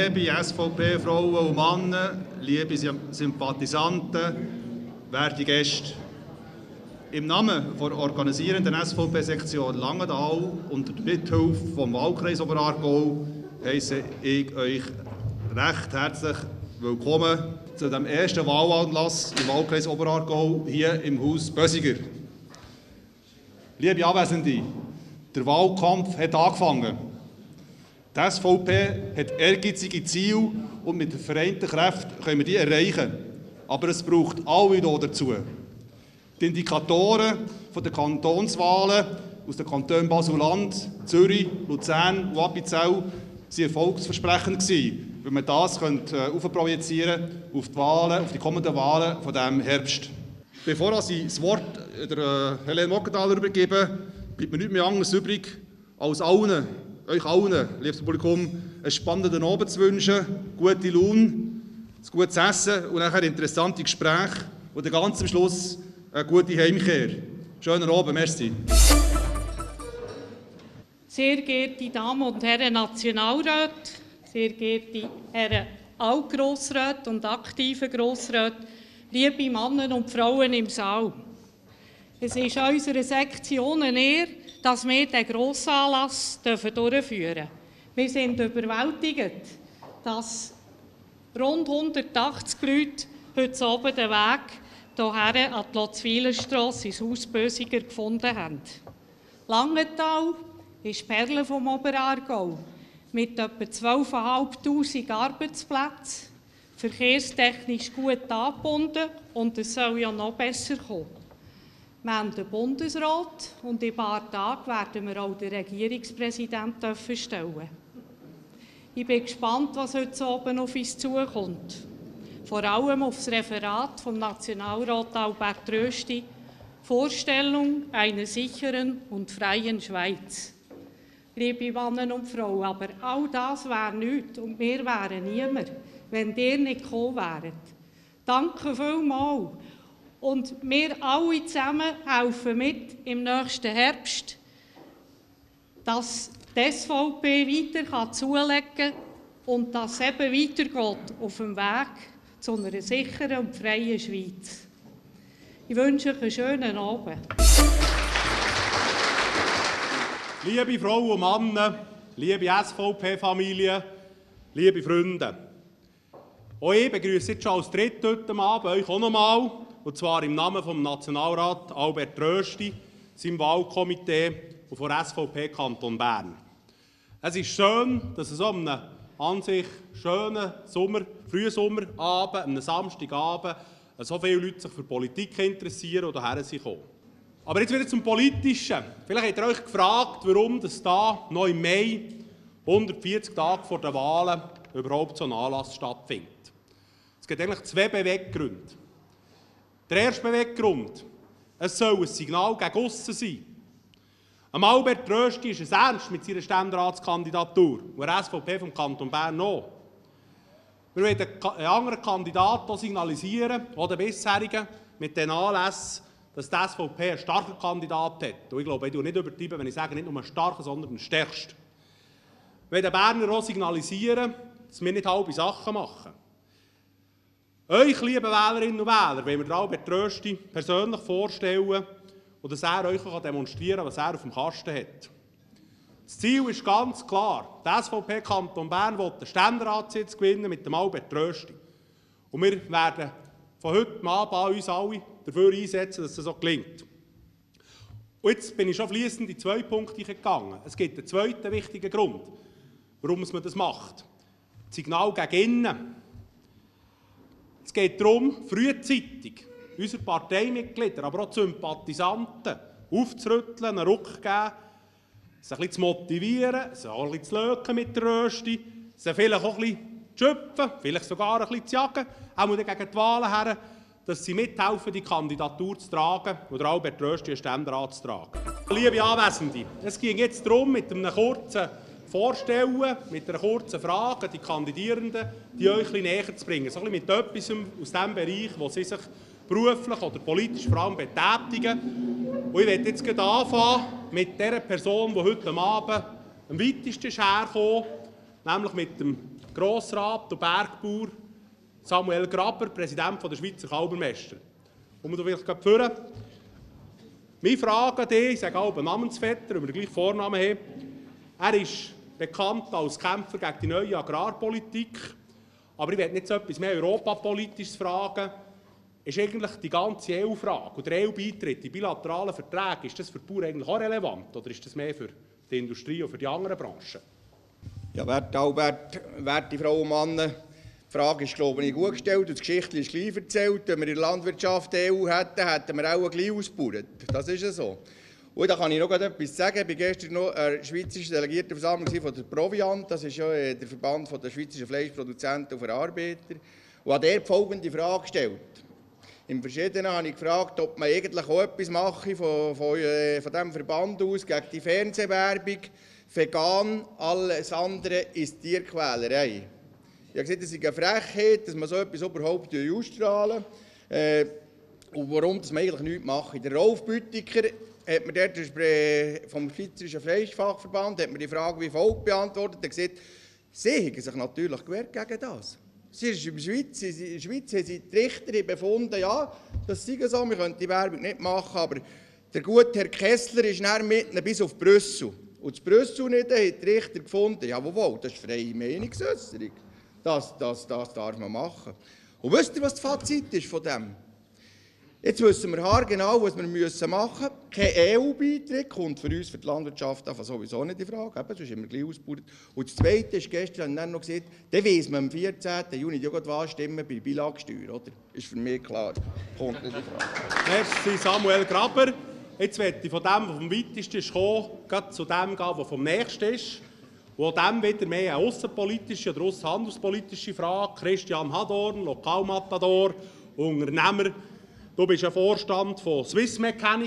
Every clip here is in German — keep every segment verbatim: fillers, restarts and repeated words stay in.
Liebe S V P-Frauen und Männer, liebe Sympathisanten, werte Gäste. Im Namen der organisierenden S V P-Sektion Langenthal und der Mithilfe vom Wahlkreis Oberaargau heisse ich euch recht herzlich willkommen zu dem ersten Wahlanlass im Wahlkreis Oberaargau hier im Haus Bösiger. Liebe Anwesende, der Wahlkampf hat angefangen. Die S V P hat ehrgeizige Ziele und mit vereinten Kräften können wir die erreichen. Aber es braucht alle hier dazu. Die Indikatoren der Kantonswahlen aus den Kantonen Basel-Land, Zürich, Luzern und Appenzell waren erfolgsversprechend, wenn man das aufprojizieren könnte auf die Wahlen, auf die kommenden Wahlen von diesem Herbst. Bevor ich das Wort der Helene Moggenthaler übergebe, bleibt mir nichts mehr anderes übrig, als allen, euch allen, liebes Publikum, einen spannenden Abend zu wünschen, gute Laune, ein gutes Essen und nachher interessante Gespräche und dann ganz am Schluss eine gute Heimkehr. Schönen Abend, merci. Sehr geehrte Damen und Herren Nationalräte, sehr geehrte Herren Altgrossräte und aktive Grossräte, liebe Männer und Frauen im Saal. Es ist unserer Sektion eine Ehre, dass wir diesen Grossanlass durchführen dürfen. Wir sind überwältigt, dass rund hundertachtzig Leute heute oben den Weg hierher an die Lotzwilerstrasse ins Haus Bösiger gefunden haben. Langenthal ist die Perle vom Oberaargau mit etwa zwölftausendfünfhundert Arbeitsplätzen, verkehrstechnisch gut angebunden und es soll ja noch besser kommen. Wir haben den Bundesrat und in ein paar Tagen werden wir auch den Regierungspräsidenten stellen. Ich bin gespannt, was heute oben auf uns zukommt. Vor allem auf das Referat vom Nationalrat Albert Rösti, Vorstellung einer sicheren und freien Schweiz. Liebe Männer und Frauen, aber all das wäre nichts und wir wären niemand, wenn ihr nicht gekommen wäret. Danke vielmals. Und wir alle zusammen helfen mit im nächsten Herbst, dass die S V P weiter zulegen kann und dass es eben weitergeht auf dem Weg zu einer sicheren und freien Schweiz. Ich wünsche euch einen schönen Abend. Liebe Frauen und Männer, liebe S V P-Familie, liebe Freunde. Auch ich begrüße jetzt schon als Dritt heute Abend euch auch nochmal, und zwar im Namen des Nationalrats Albert Rösti, seinem Wahlkomitee und von der S V P Kanton Bern. Es ist schön, dass es an einem an sich schönen Sommer, Frühsommerabend, einem Samstagabend, so viele Leute sich für Politik interessieren oder hierher sind gekommen. Aber jetzt wieder zum Politischen. Vielleicht habt ihr euch gefragt, warum das da noch im Mai, hundertvierzig Tage vor den Wahlen, überhaupt so ein Anlass stattfindet. Es gibt eigentlich zwei Beweggründe. Der erste Beweggrund: Es soll ein Signal gegen aussen sein. Am Albert Rösti ist es ernst mit seiner Ständeratskandidatur und der S V P vom Kanton Bern auch. Wir wollen einen anderen Kandidaten signalisieren, auch den bisherigen, mit den Anlässen, dass die S V P einen starken Kandidaten hat. Und ich glaube, ich tue nicht übertreiben, wenn ich sage, nicht nur einen starken, sondern einen stärksten. Wir wollen den Berner auch signalisieren, dass wir nicht halbe Sachen machen. Euch, liebe Wählerinnen und Wähler, wollen wir Albert Rösti persönlich vorstellen und dass er euch demonstrieren kann, was er auf dem Kasten hat. Das Ziel ist ganz klar. Die S V P Kanton Bern will den Ständeratssitz gewinnen mit dem Albert Rösti. Und wir werden von heute Abend an uns alle dafür einsetzen, dass das so gelingt. Und jetzt bin ich schon fliessend in zwei Punkte gegangen. Es gibt einen zweiten wichtigen Grund, warum man das macht. Das Signal gegen innen. Es geht darum, frühzeitig unsere Parteimitglieder, aber auch die Sympathisanten aufzurütteln, einen Ruck zu geben, sie ein bisschen zu motivieren, sie auch ein bisschen zu löken mit der Rösti, sie vielleicht auch ein bisschen zu schöpfen, vielleicht sogar ein bisschen zu jagen, auch gegen die Wahlen her, dass sie mithelfen, die Kandidatur zu tragen oder Albert Rösti einen Ständerat zu tragen. Liebe Anwesende, es ging jetzt darum, mit einem kurzen Vorstellen, mit einer kurzen Frage die Kandidierenden, die euch ein bisschen näher zu bringen. So ein bisschen mit etwas aus dem Bereich, wo sie sich beruflich oder politisch vor allem betätigen. Und ich werde jetzt gerade anfangen mit der Person, die heute Abend am weitesten ist hergekommen, nämlich mit dem Grossrat und Bergbauer Samuel Graber, Präsident der Schweizer Kalbermeister. Und du vielleicht führen. Meine Frage an dich, ich sage auch Namensvetter, weil wir gleich Vornamen haben. Er ist bekannt als Kämpfer gegen die neue Agrarpolitik. Aber ich werde nicht so etwas mehr Europapolitisches fragen. Ist eigentlich die ganze E U-Frage und der E U-Beitritt, die bilateralen Verträge, ist das für die Bauern eigentlich auch relevant oder ist das mehr für die Industrie und für die anderen Branchen? Ja, werte Albert, werte Frauen und Männer, die Frage ist, glaube ich, gut gestellt und das Geschichtchen ist gleich erzählt. Wenn wir in der Landwirtschaft die E U hätten, hätten wir auch gleich ausgebaut. Das ist ja so. Und da kann ich noch etwas sagen. Ich war gestern noch eine schweizerische Delegiertenversammlung von der Proviant. Das ist ja der Verband der schweizerischen Fleischproduzenten und Verarbeiter. Und hat dort folgende Frage gestellt. Im Verschiedenen habe ich gefragt, ob man eigentlich auch etwas mache von, von, von diesem Verband aus gegen die Fernsehwerbung. Vegan, alles andere ist Tierquälerei. Ich habe gesagt, es ist eine Frechheit, dass man so etwas überhaupt ausstrahlen. Äh, und warum dass man eigentlich nichts macht. Der Rolf Büttiker hat mir dort vom Schweizerischen Fleischfachverband hat mir die Frage wie folgt beantwortet. Er hat gesagt, sie haben sich natürlich gewehrt gegen das. Sie ist in der Schweiz, in der Schweiz haben sie die Richter befunden, ja, das sei so, wir können die Werbung nicht machen, aber der gute Herr Kessler ist dann mitten bis auf Brüssel. Und in Brüssel nicht, haben die Richter gefunden, jawohl, das ist freie Meinungsäusserung. Das, das, das darf man machen. Und wisst ihr, was das Fazit ist von dem? Jetzt wissen wir haargenau, was wir machen müssen. Kein E U-Beitritt kommt für uns, für die Landwirtschaft, einfach sowieso nicht in Frage. Eben, sonst haben wir gleich ausgebaut. Und das Zweite ist, gestern habe ich noch gesagt, dann weiss man am vierzehnten Juni was stimmen bei der Beilagesteuer, oder? Ist für mich klar. Kommt nicht in Frage. Merci Samuel Graber. Jetzt werde ich von dem, was vom weitesten ist, kommen, zu dem gehen, was vom nächsten ist. Und dem wieder mehr eine aussenpolitische oder aussenhandelspolitische Frage. Christian Hadorn, Lokalmatador, Unternehmer. Du bist ein Vorstand von Swiss Mechanic.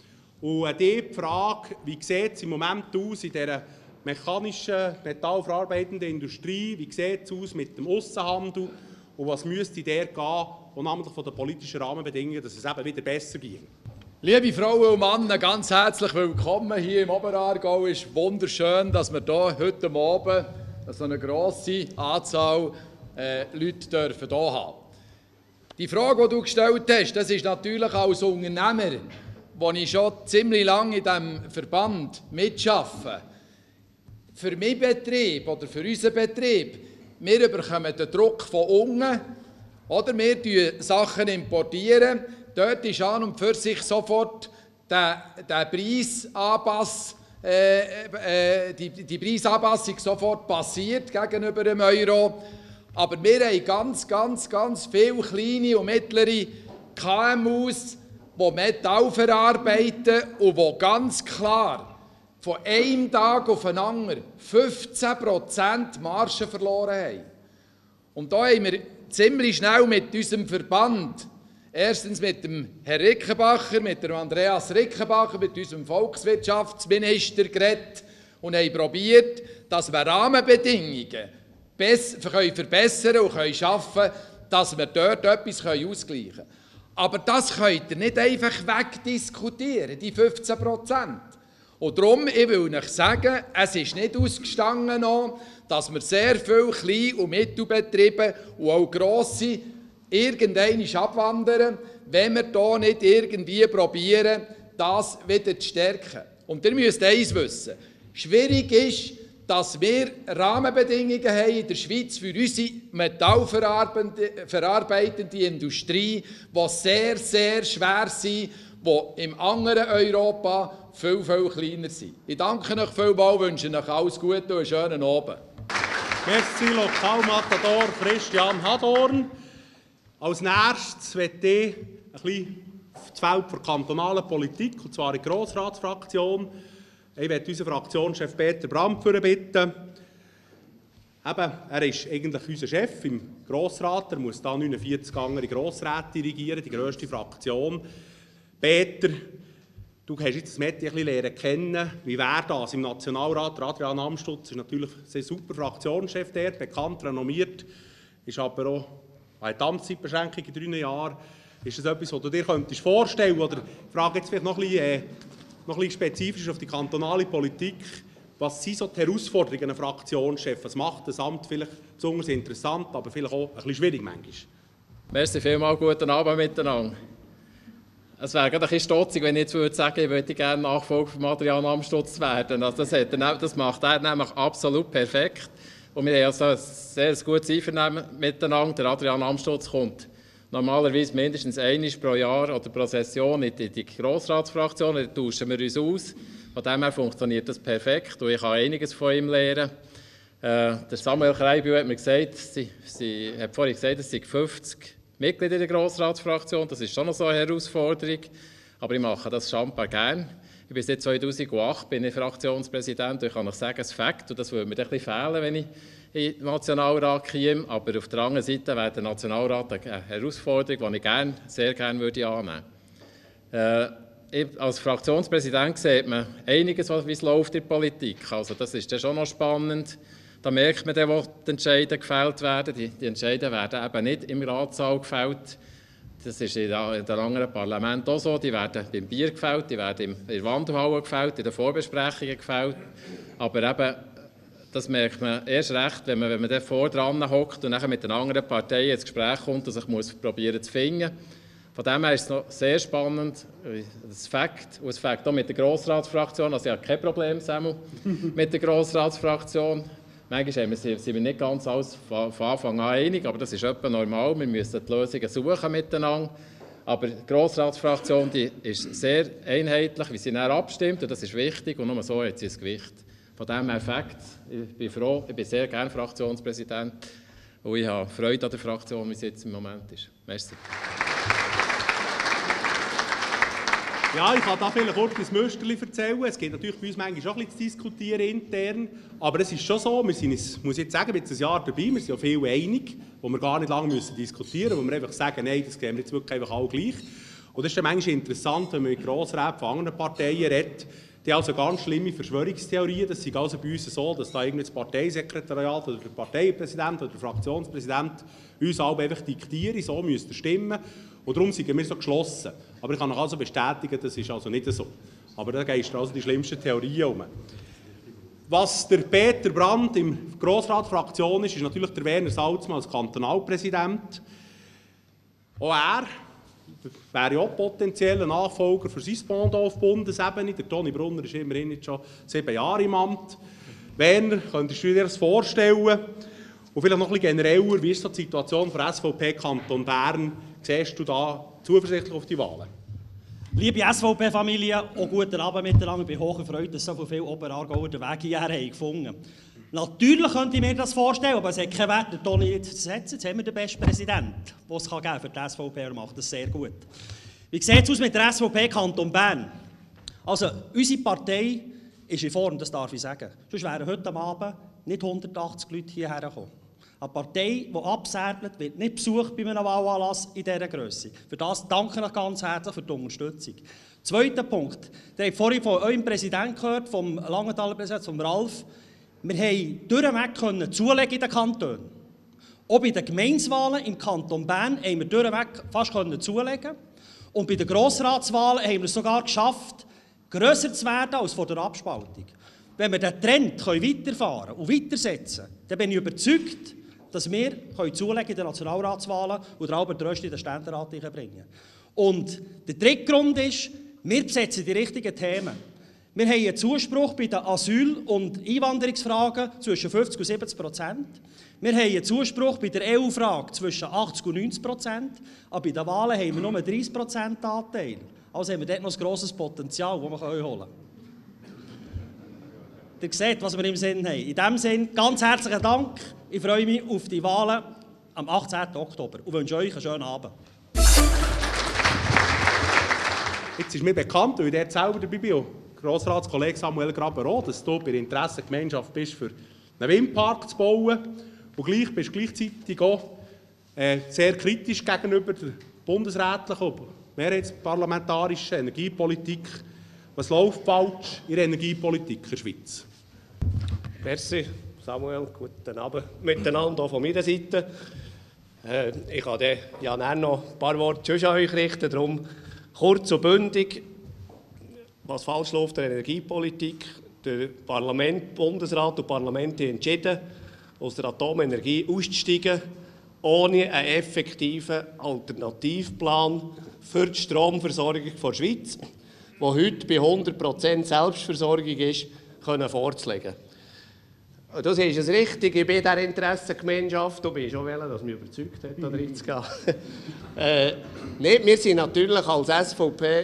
Und die Frage, wie sieht es im Moment aus in dieser mechanischen, metallverarbeitenden Industrie? Wie sieht es aus mit dem Aussenhandel? Und was müsste der gehen, und namentlich von den politischen Rahmenbedingungen, dass es eben wieder besser geht? Liebe Frauen und Männer, ganz herzlich willkommen hier im Oberaargau. Es ist wunderschön, dass wir hier heute Abend so eine grosse Anzahl äh, Leute dürfen hier haben. Die Frage, die du gestellt hast, das ist natürlich als Unternehmer, wo ich schon ziemlich lange in diesem Verband mitarbeite. Für meinen Betrieb oder für unseren Betrieb, wir bekommen den Druck von unten, oder wir importieren Sachen. Dort ist an und für sich sofort der, der Preisanpass, äh, äh, die, die Preisanpassung sofort passiert gegenüber dem Euro. Aber wir haben ganz, ganz, ganz viele kleine und mittlere K M Us, die Metall verarbeiten und die ganz klar von einem Tag auf den anderen fünfzehn Prozent Marge verloren haben. Und da haben wir ziemlich schnell mit unserem Verband, erstens mit dem Herrn Rickenbacher, mit dem Andreas Rickenbacher, mit unserem Volkswirtschaftsminister geredet und haben probiert, dass wir Rahmenbedingungen können verbessern und können schaffen, dass wir dort etwas ausgleichen können. Aber das könnt ihr nicht einfach wegdiskutieren, die fünfzehn Prozent. Und darum, ich will euch sagen, es ist nicht ausgestanden, dass wir sehr viele Klein- und Mittelbetriebe und auch grosse irgendwann abwandern, wenn wir hier nicht irgendwie probieren, das wieder zu stärken. Und ihr müsst eins wissen, schwierig ist, dass wir Rahmenbedingungen haben in der Schweiz für unsere metallverarbeitende Industrie, die sehr, sehr schwer sind, die im anderen Europa viel, viel kleiner sind. Ich danke euch vielmals, wünsche euch alles Gute und einen schönen Abend. Merci, Lokalmatador Christian Hadorn. Als nächstes möchte ich ein bisschen das Feld der kantonalen Politik, und zwar in der Grossratsfraktion. Ich möchte unseren Fraktionschef Peter Brandführer bitten. Eben, er ist eigentlich unser Chef im Grossrat. Er muss da neunundvierzig andere Grossräte regieren, die grösste Fraktion. Peter, du hast jetzt das Metier ein bisschen lernen kennen. Wie wäre das im Nationalrat? Adrian Amstutz ist natürlich ein super Fraktionschef dort, bekannt, renommiert, ist aber auch eine Amtszeitbeschränkung in drei Jahren. Ist das etwas, was du dir könntest vorstellen könntest? Oder ich frage jetzt vielleicht noch ein bisschen, äh, noch ein bisschen spezifisch auf die kantonale Politik. Was sind so die Herausforderungen einer Fraktionschef? Was macht das Amt vielleicht besonders interessant, aber vielleicht auch ein bisschen schwierig manchmal? Merci vielmals, guten Abend miteinander. Es wäre gerade ein bisschen stotzig, wenn ich jetzt würde sagen, ich würde gerne Nachfolger von Adrian Amstutz werden. Also das, hat er, das macht er nämlich absolut perfekt. Und wir haben also ein sehr gutes Einvernehmen miteinander. Der Adrian Amstutz kommt normalerweise mindestens einmal pro Jahr oder pro Session in die, die Grossratsfraktion. Da tauschen wir uns aus. Von dem her funktioniert das perfekt und ich kann einiges von ihm lernen. Äh, der Samuel Krähenbühl hat mir gesagt, sie, sie hat vorhin gesagt, es sind fünfzig Mitglieder in der Grossratsfraktion. Das ist schon noch so eine Herausforderung, aber ich mache das scheinbar gerne. Ich bin seit zweitausendacht bin ich Fraktionspräsident und ich kann euch sagen, es Fakt, und das würde mir ein bisschen fehlen, wenn ich in den Nationalrat käme, aber auf der anderen Seite wäre der Nationalrat eine Herausforderung, die ich gerne, sehr gerne würde annehmen würde. Äh, Als Fraktionspräsident sieht man einiges, wie es läuft in der Politik. Also das ist dann schon noch spannend. Da merkt man dann, wo die Entscheide gefällt werden. Die, die Entscheide werden eben nicht im Ratssaal gefällt. Das ist in den anderen Parlamenten auch so. Die werden beim Bier gefällt, die werden in der Wandelhalle gefällt, in den Vorbesprechungen gefällt. Aber eben, das merkt man erst recht, wenn man, wenn man dann vor dran hockt und dann mit den anderen Parteien ins Gespräch kommt und sich muss probieren zu finden. Von dem her ist es noch sehr spannend, das Fakt, und das Fakt auch mit der Grossratsfraktion, also ich habe kein Problem, Samuel, mit der Grossratsfraktion. Manchmal sind wir nicht ganz alles von Anfang an einig, aber das ist etwa normal, wir müssen die Lösungen suchen miteinander. Aber die Grossratsfraktion die ist sehr einheitlich, wie sie dann abstimmt, und das ist wichtig, und nur so hat sie das Gewicht. Von dem her Fakt, ich bin froh, ich bin sehr gerne Fraktionspräsident und ich habe Freude an der Fraktion, wie sie jetzt im Moment ist. Merci. Ja, ich kann da vielleicht kurz ein Müsterchen erzählen. Es geht natürlich bei uns manchmal auch ein bisschen zu diskutieren intern. Aber es ist schon so, wir sind, ich muss jetzt sagen, jetzt ein Jahr dabei, wir sind ja viel einig, wo wir gar nicht lange müssen diskutieren müssen, wo wir einfach sagen, nein, das sehen wir jetzt wirklich einfach alle gleich. Und das ist dann manchmal interessant, wenn man mit Grossräten von anderen Parteien redet. Die haben also ganz schlimme Verschwörungstheorien. Das ist also bei uns so, dass da irgendwie das Parteisekretariat oder der Parteipräsident oder der Fraktionspräsident uns alle einfach diktieren, so müsste stimmen. Und darum sind wir so geschlossen. Aber ich kann euch also bestätigen, das ist also nicht so. Aber da geistern also die schlimmsten Theorien um. Was der Peter Brandt im Grossratsfraktion ist, ist natürlich der Werner Salzmann als Kantonalpräsident. Auch er wäre ja auch potenzieller Nachfolger für sein Pendant auf Bundesebene. Der Toni Brunner ist immerhin jetzt schon sieben Jahre im Amt. Werner, könntest du dir das vorstellen? Und vielleicht noch ein bisschen genereller, wie ist so die Situation der S V P Kanton Bern? Siehst du da zuversichtlich auf die Wahlen? Liebe S V P-Familie, auch guten Abend miteinander. Ich bin hoch erfreut, dass so viele Oberaargauer den Weg hierher haben gefunden. Natürlich könnte ich mir das vorstellen, aber es hat keinen Wert, den Toni jetzt zu setzen. Jetzt haben wir den besten Präsidenten, den es für die S V P. Er macht das sehr gut. Wie sieht es aus mit der S V P Kanton Bern? Also, unsere Partei ist in Form, das darf ich sagen. Sonst wären heute Abend nicht hundertachtzig Leute hierher gekommen. Eine Partei, die absäbelt, wird nicht besucht bei einem Wahlanlass in dieser Größe. Für das danke ich ganz herzlich für die Unterstützung. Zweiter Punkt. Ihr habt vorhin von eurem Präsidenten gehört, vom Langenthaler Präsidenten, vom Ralf. Wir haben durchweg können zulegen in den Kantonen. Auch bei den Gemeinswahlen im Kanton Bern haben wir durchweg fast können zulegen. Und bei den Grossratswahlen haben wir es sogar geschafft, grösser zu werden als vor der Abspaltung. Wenn wir diesen Trend weiterfahren und weitersetzen können, dann bin ich überzeugt, dass wir zulegen in den Nationalratswahlen und den Albert Rösti in den Ständerat bringen können. Und der dritte Grund ist, wir besetzen die richtigen Themen. Wir haben einen Zuspruch bei den Asyl- und Einwanderungsfragen zwischen fünfzig und siebzig Prozent. Wir haben einen Zuspruch bei der E U-Frage zwischen achtzig und neunzig Prozent. Aber bei den Wahlen haben wir nur dreißig Prozent Anteil. Also haben wir dort noch ein grosses Potenzial, das wir holen können. Ihr seht, was wir im Sinn haben. In diesem Sinn, ganz herzlichen Dank. Ich freue mich auf die Wahlen am achtzehnten Oktober und wünsche euch einen schönen Abend. Jetzt ist mir bekannt, weil ich dort selber dabei bin, Grossratskollege Samuel Graber, dass du bei der Interessengemeinschaft bist, für einen Windpark zu bauen. Und gleich bist du gleichzeitig auch äh, sehr kritisch gegenüber der bundesrätlichen und mehrheitsparlamentarischen Energiepolitik. Was läuft falsch in der Energiepolitik in der Schweiz? Merci, Samuel. Guten Abend miteinander von meiner Seite. Äh, ich kann dann ja noch ein paar Worte an euch richten. Darum kurz und bündig, was falsch läuft in der Energiepolitik. der Parlament, Bundesrat und Parlament haben entschieden, aus der Atomenergie auszusteigen, ohne einen effektiven Alternativplan für die Stromversorgung der Schweiz, die heute bei hundert Prozent Selbstversorgung ist, können vorzulegen. Das ist es richtig, ich bin in dieser Interessengemeinschaft, du bist schon wollen, dass mich überzeugt hat, da reinzugehen. äh, nicht, wir sind natürlich als S V P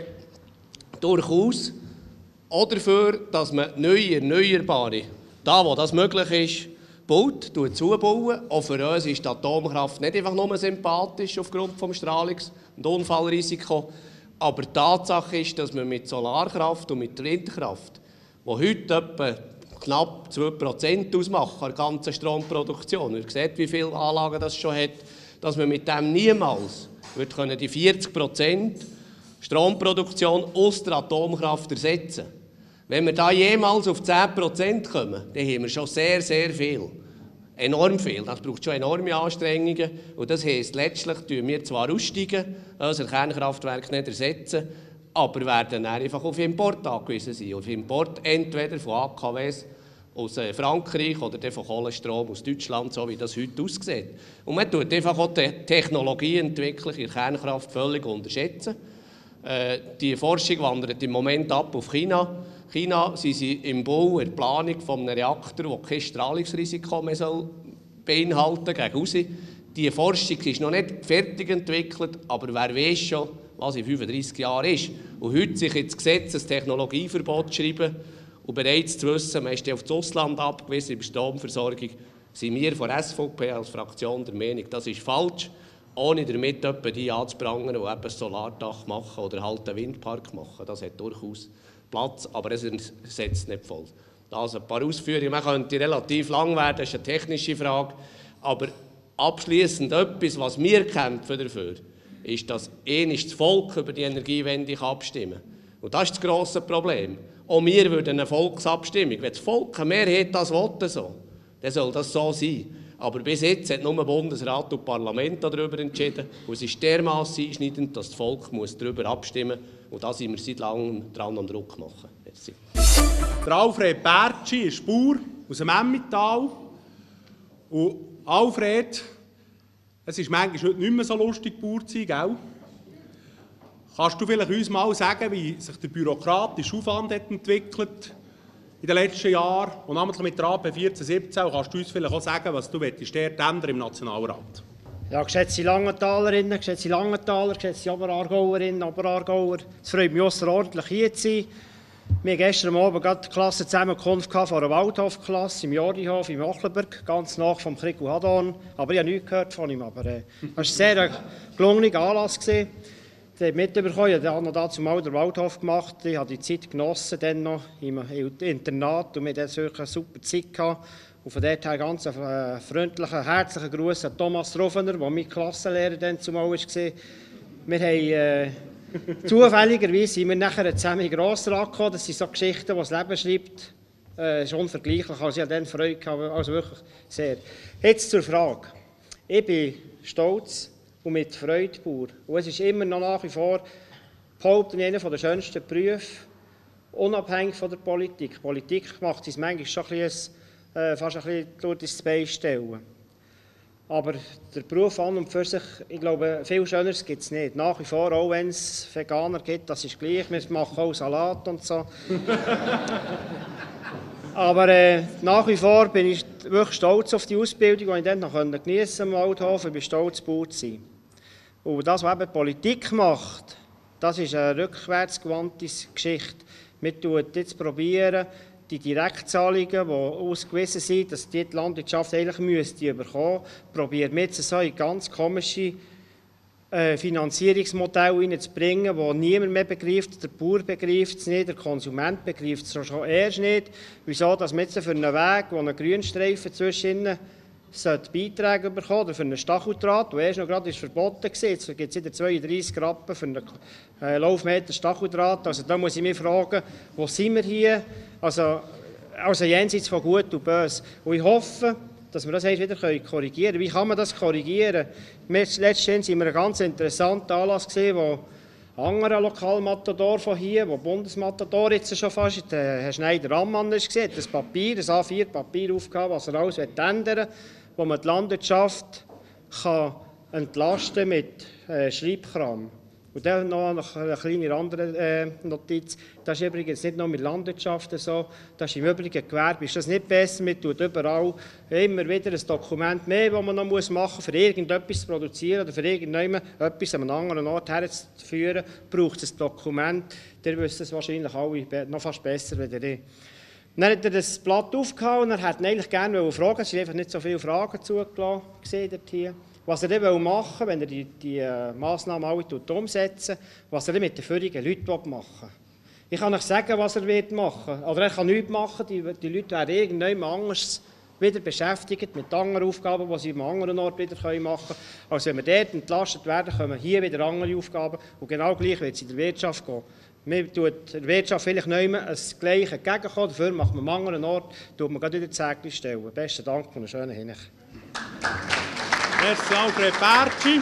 durchaus auch dafür, dass man neue Erneuerbare, da wo das möglich ist, baut, zubauen. Auch für uns ist die Atomkraft nicht einfach nur sympathisch aufgrund des Strahlungs- und Unfallrisikos, aber die Tatsache ist, dass man mit Solarkraft und mit Windkraft, die heute etwa knapp zwei Prozent ausmachen an der ganzen Stromproduktion. Ihr seht, wie viele Anlagen das schon hat, dass man mit dem niemals wird können die vierzig Prozent Stromproduktion aus der Atomkraft ersetzen. Wenn wir da jemals auf zehn Prozent kommen, dann haben wir schon sehr, sehr viel. Enorm viel. Das braucht schon enorme Anstrengungen. Und das heisst, letztlich tun wir zwar aussteigen, unser Kernkraftwerk nicht ersetzen, aber werden dann einfach auf Import angewiesen sein. Auf Import entweder von A K Ws aus Frankreich oder von Kohlenstrom aus Deutschland, so wie das heute aussieht. Und man tut einfach auch die Technologieentwicklung in der Kernkraft völlig unterschätzen. Äh, die Forschung wandert im Moment ab auf China. China sind sie im Bau, in der Planung von einem Reaktor, der kein Strahlungsrisiko mehr soll beinhalten gegen raus. Die Forschung ist noch nicht fertig entwickelt, aber wer weiß schon, was in fünfunddreissig Jahren ist. Und heute sich ins Gesetz ein Technologieverbot schreiben und bereits zu wissen, man ist auf das Ausland abgewiesen in der Stromversorgung, sind wir von S V P als Fraktion der Meinung, das ist falsch, ohne damit etwa die anzuprangern, die eben ein Solardach machen oder halt einen Windpark machen. Das hat durchaus Platz, aber es setzt nicht voll. Also ein paar Ausführungen, man könnte relativ lang werden, das ist eine technische Frage, aber abschliessend etwas, was wir kämpfen dafür, ist, dass einmal das Volk über die Energiewende abstimmen kann. Und das ist das grosse Problem. Auch wir würden eine Volksabstimmung, wenn das Volk eine Mehrheit das will, so, dann soll das so sein. Aber bis jetzt hat nur Bundesrat und Parlament darüber entschieden. Und es ist dermassen einschneidend, dass das Volk muss darüber abstimmen muss. Und da sind wir seit langem dran am Druck machen. Merci. Der Alfred Bertschi ist Bauer aus dem Emmental. Und Alfred, es ist manchmal heute nicht mehr so lustig, Bauer zu sein, gell? Kannst du vielleicht uns mal sagen, wie sich der bürokratische Aufwand hat entwickelt in den letzten Jahren und namentlich mit der A P vierzehn siebzehn? Und kannst du uns vielleicht auch sagen, was du dort ändern im Nationalrat? Ja, geschätzte Langentalerinnen, geschätzte Langentaler, geschätzte Oberaargauerinnen, Oberaargauer, es freut mich außerordentlich, hier zu sein. Wir hatten gestern Abend gerade die Klassenzusammenkunft von einer Waldhofklasse im Jordihof in Machlenberg, ganz nach vom Kriku Hadorn. Aber ich habe nichts gehört von ihm. Aber äh, das war ein sehr gelungener Anlass. Gewesen. Ich habe mitbekommen, ich habe noch dazu mal den Waldhof gemacht. Ich habe die Zeit genossen, dann noch im Internat. Und wir hatten wirklich eine super Zeit gehabt. Und von dort her ganz einen äh, freundlichen, herzlichen Gruß an Thomas Rufener, der mein Klassenlehrer dann zumal war. Wir haben... Äh, Zufälligerweise sind wir nachher zusammen in den Grossrat gekommen. Das sind so Geschichten, die das Leben schreibt. Das äh, ist unvergleichlich. Also ich hatte dann Freude gehabt, also wirklich sehr. Jetzt zur Frage. Ich bin stolz und mit Freude Bauer. Und es ist immer noch nach wie vor, behaupte ich, einer der schönsten Berufe, unabhängig von der Politik. Die Politik macht uns manchmal schon ein bisschen, äh, fast ein bisschen ins Bein stellen. Aber der Beruf an und für sich, ich glaube, viel Schöneres gibt es nicht. Nach wie vor, auch wenn es Veganer gibt, das ist gleich. Wir machen auch Salat und so. Aber äh, nach wie vor bin ich wirklich stolz auf die Ausbildung, die ich dann noch geniessen konnte im Waldhof. Ich bin stolz, Bauer zu sein. Und das, was eben Politik macht, das ist eine rückwärtsgewandte Geschichte. Wir tun jetzt probieren, die Direktzahlungen, die ausgewiesen sind, dass die, die Landwirtschaft eigentlich müsste bekommen, probiert mit so in ganz komische äh, Finanzierungsmodelle hineinzubringen, die niemand mehr begreift. Der Bauer begreift es nicht, der Konsument begreift es schon erst nicht. Wieso, dass man jetzt für einen Weg, wo ein Grünstreifen zwischen Beiträge bekommen oder für einen Stacheldraht, der erst noch gerade ist verboten war. Jetzt gibt es wieder zweiunddreissig Rappen für einen äh, Laufmeter Stacheldraht. Also da muss ich mich fragen, wo sind wir hier? Also, also jenseits von Gut und Böse. Und ich hoffe, dass wir das wieder korrigieren können. Wie kann man das korrigieren? Letztens waren wir einen ganz interessanten Anlass gesehen, wo anderer Lokalmatador von hier, der Bundesmatador jetzt schon fast ist, der Herr Schneider-Ammann war, hat ein Papier, ein A vier Papier aufgehauen, was er alles ändern will, wo man die Landwirtschaft kann entlasten mit äh, Schreibkram. Und dann noch eine kleine andere äh, Notiz. Das ist übrigens nicht nur mit Landwirtschaft so, das ist im übrigen Gewerbe. Ist das nicht besser? Man tut überall immer wieder ein Dokument mehr, das man noch machen muss, für irgendetwas zu produzieren oder für irgendetwas an einem anderen Ort herzuführen, braucht es ein Dokument. Ihr wisst es wahrscheinlich alle noch fast besser als ich. Dann hat er das Blatt aufgehauen und er hätte eigentlich gerne fragen, es sind einfach nicht so viele Fragen zugelassen dort hier. Was er dann machen will, wenn er die, die äh, Massnahmen alle umsetzt, was er dann mit den vorigen Leuten machen will. Ich kann euch sagen, was er wird machen. Oder er kann nichts machen, die, die Leute werden irgendwann anders wieder beschäftigt mit anderen Aufgaben, die sie am anderen Ort wieder machen können. Also wenn wir dort entlastet werden, kommen hier wieder andere Aufgaben. Und genau gleich wird es in der Wirtschaft gehen. Wir tun der Wirtschaft vielleicht nicht mehr das Gleiche entgegenkommen, dafür macht man am anderen Ort, tut man gerade wieder Zägel stellen. Besten Dank und einen schönen Hinweis. Merci Alfred Bertschi.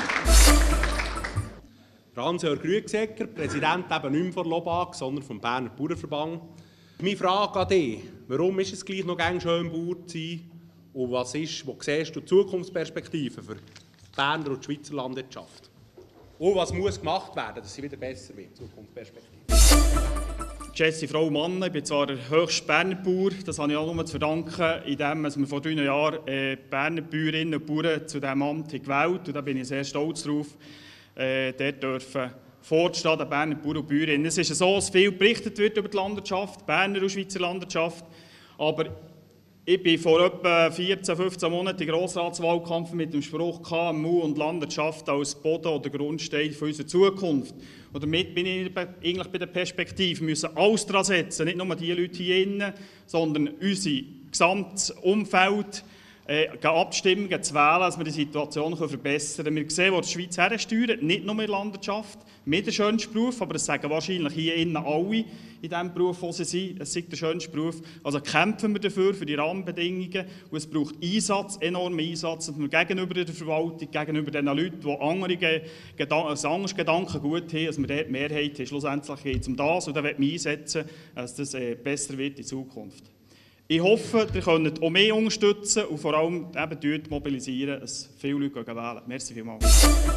Hans-Jörg Rüegsegger, Präsident eben nicht mehr von Lobag, sondern vom Berner Bauernverband. Meine Frage an dich, warum ist es gleich noch gern schön, Bauer zu sein? Und was ist, wo siehst du die Zukunftsperspektiven für die Berner und die Schweizer Landwirtschaft? Und was muss gemacht werden, dass sie wieder besser wird, Zukunftsperspektive? Geschätzte Frau und Mann, ich bin zwar der höchste Berner Bauer, das habe ich auch nur zu verdanken, indem wir vor drei Jahren äh, Berner Bäuerinnen und Bauern zu diesem Amt gewählt haben. Und da bin ich sehr stolz darauf, äh, dort dürfen vorzustehen, der Berner Bauern und Bäuerinnen. Es ist so, dass viel berichtet wird über die Landwirtschaft, Berner und Schweizer Landwirtschaft, aber ich bin vor etwa vierzehn, fünfzehn Monaten im Grossratswahlkampf mit dem Spruch K M U und Landwirtschaft als Boden oder Grundstein für unsere Zukunft. Und damit bin ich eigentlich bei der Perspektive. Wir müssen alles daran setzen, nicht nur die Leute hier innen, sondern unser gesamtes Umfeld äh, abstimmen, zu wählen, dass wir die Situation verbessern können. Wir sehen, wo die Schweiz hersteuert, nicht nur in der Landwirtschaft, mit dem schönsten Beruf, aber das sagen wahrscheinlich hier innen alle in dem Beruf, wo sie sind, es ist der schönste Beruf. Also kämpfen wir dafür, für die Rahmenbedingungen, und es braucht Einsatz, enormen Einsatz, dass wir gegenüber der Verwaltung, gegenüber den Leuten, die andere Gedan ein anderes Gedankengut haben, dass wir dort die Mehrheit haben. Schlussendlich geht es um das, und da wird man einsetzen, dass das äh, besser wird in Zukunft. Ich hoffe, ihr könnt auch mehr unterstützen und vor allem eben mobilisieren, dass viele Leute wählen. Merci vielmals.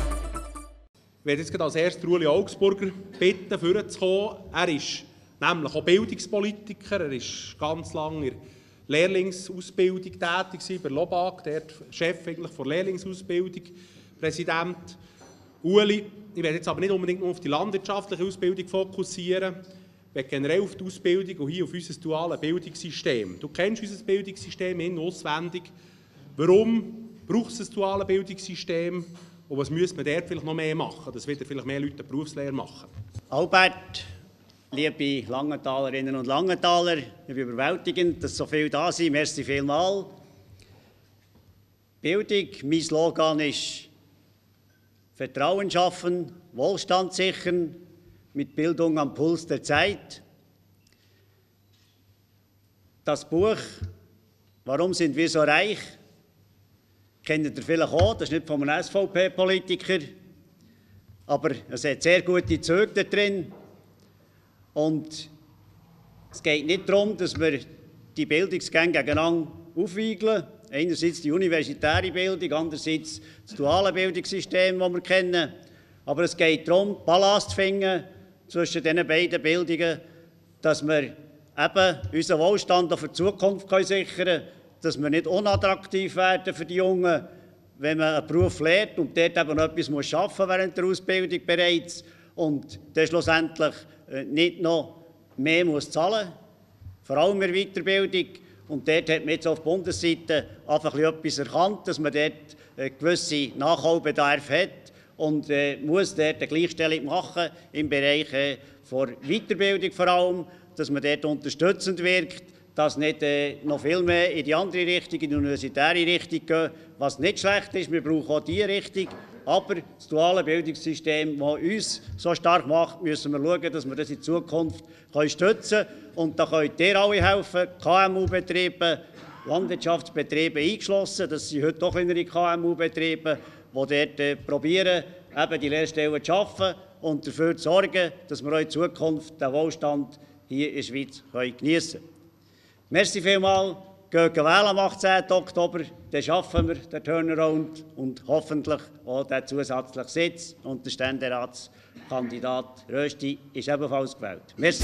Ich werde jetzt als erstes Ueli Augsburger bitten, vorzukommen. Er ist nämlich auch Bildungspolitiker. Er war ganz lange in der Lehrlingsausbildung tätig, bei Lobag, der Chef eigentlich der Lehrlingsausbildung, Präsident. Ueli, ich werde jetzt aber nicht unbedingt nur auf die landwirtschaftliche Ausbildung fokussieren, sondern generell auf die Ausbildung und hier auf unser duales Bildungssystem. Du kennst unser Bildungssystem in- und auswendig. Warum braucht es ein duales Bildungssystem? Und was müsste man dort vielleicht noch mehr machen, dass wieder vielleicht mehr Leute eine Berufslehre machen? Albert, liebe Langentalerinnen und Langentaler, ich bin überwältigend, dass so viele da sind. Merci vielmals. Bildung, mein Slogan ist Vertrauen schaffen, Wohlstand sichern, mit Bildung am Puls der Zeit. Das Buch «Warum sind wir so reich?» kennt ihr vielleicht auch, das ist nicht von einem S V P-Politiker, aber es hat sehr gute Züge da drin. Und es geht nicht darum, dass wir die Bildungsgänge gegeneinander aufwiegeln. Einerseits die universitäre Bildung, andererseits das duale Bildungssystem, das wir kennen. Aber es geht darum, Ballast zu finden zwischen diesen beiden Bildungen, dass wir eben unseren Wohlstand auch für die Zukunft sichern können, dass wir nicht unattraktiv werden für die Jungen, wenn man einen Beruf lernt und dort eben noch etwas schaffen muss während der Ausbildung bereits und dann schlussendlich nicht noch mehr muss zahlen muss, vor allem in der Weiterbildung. Und dort hat man jetzt auf Bundesseite einfach etwas erkannt, dass man dort einen gewissen Nachholbedarf hat und äh, muss dort eine Gleichstellung machen im Bereich äh, der Weiterbildung vor allem, dass man dort unterstützend wirkt, dass nicht äh, noch viel mehr in die andere Richtung, in die universitäre Richtung gehen, was nicht schlecht ist. Wir brauchen auch diese Richtung. Aber das duale Bildungssystem, das uns so stark macht, müssen wir schauen, dass wir das in Zukunft können stützen können. Und da können ihr alle helfen, K M U-Betriebe, Landwirtschaftsbetriebe eingeschlossen. Das sind heute auch kleinere K M U-Betriebe, die dort äh, probieren, eben die Lehrstellen zu schaffen und dafür zu sorgen, dass wir auch in Zukunft den Wohlstand hier in der Schweiz geniessen können. Merci vielmals, geht wählen am achtzehnten Oktober, dann schaffen wir den Turnaround und hoffentlich auch den zusätzlichen Sitz. Und der Ständeratskandidat Rösti ist ebenfalls gewählt. Merci.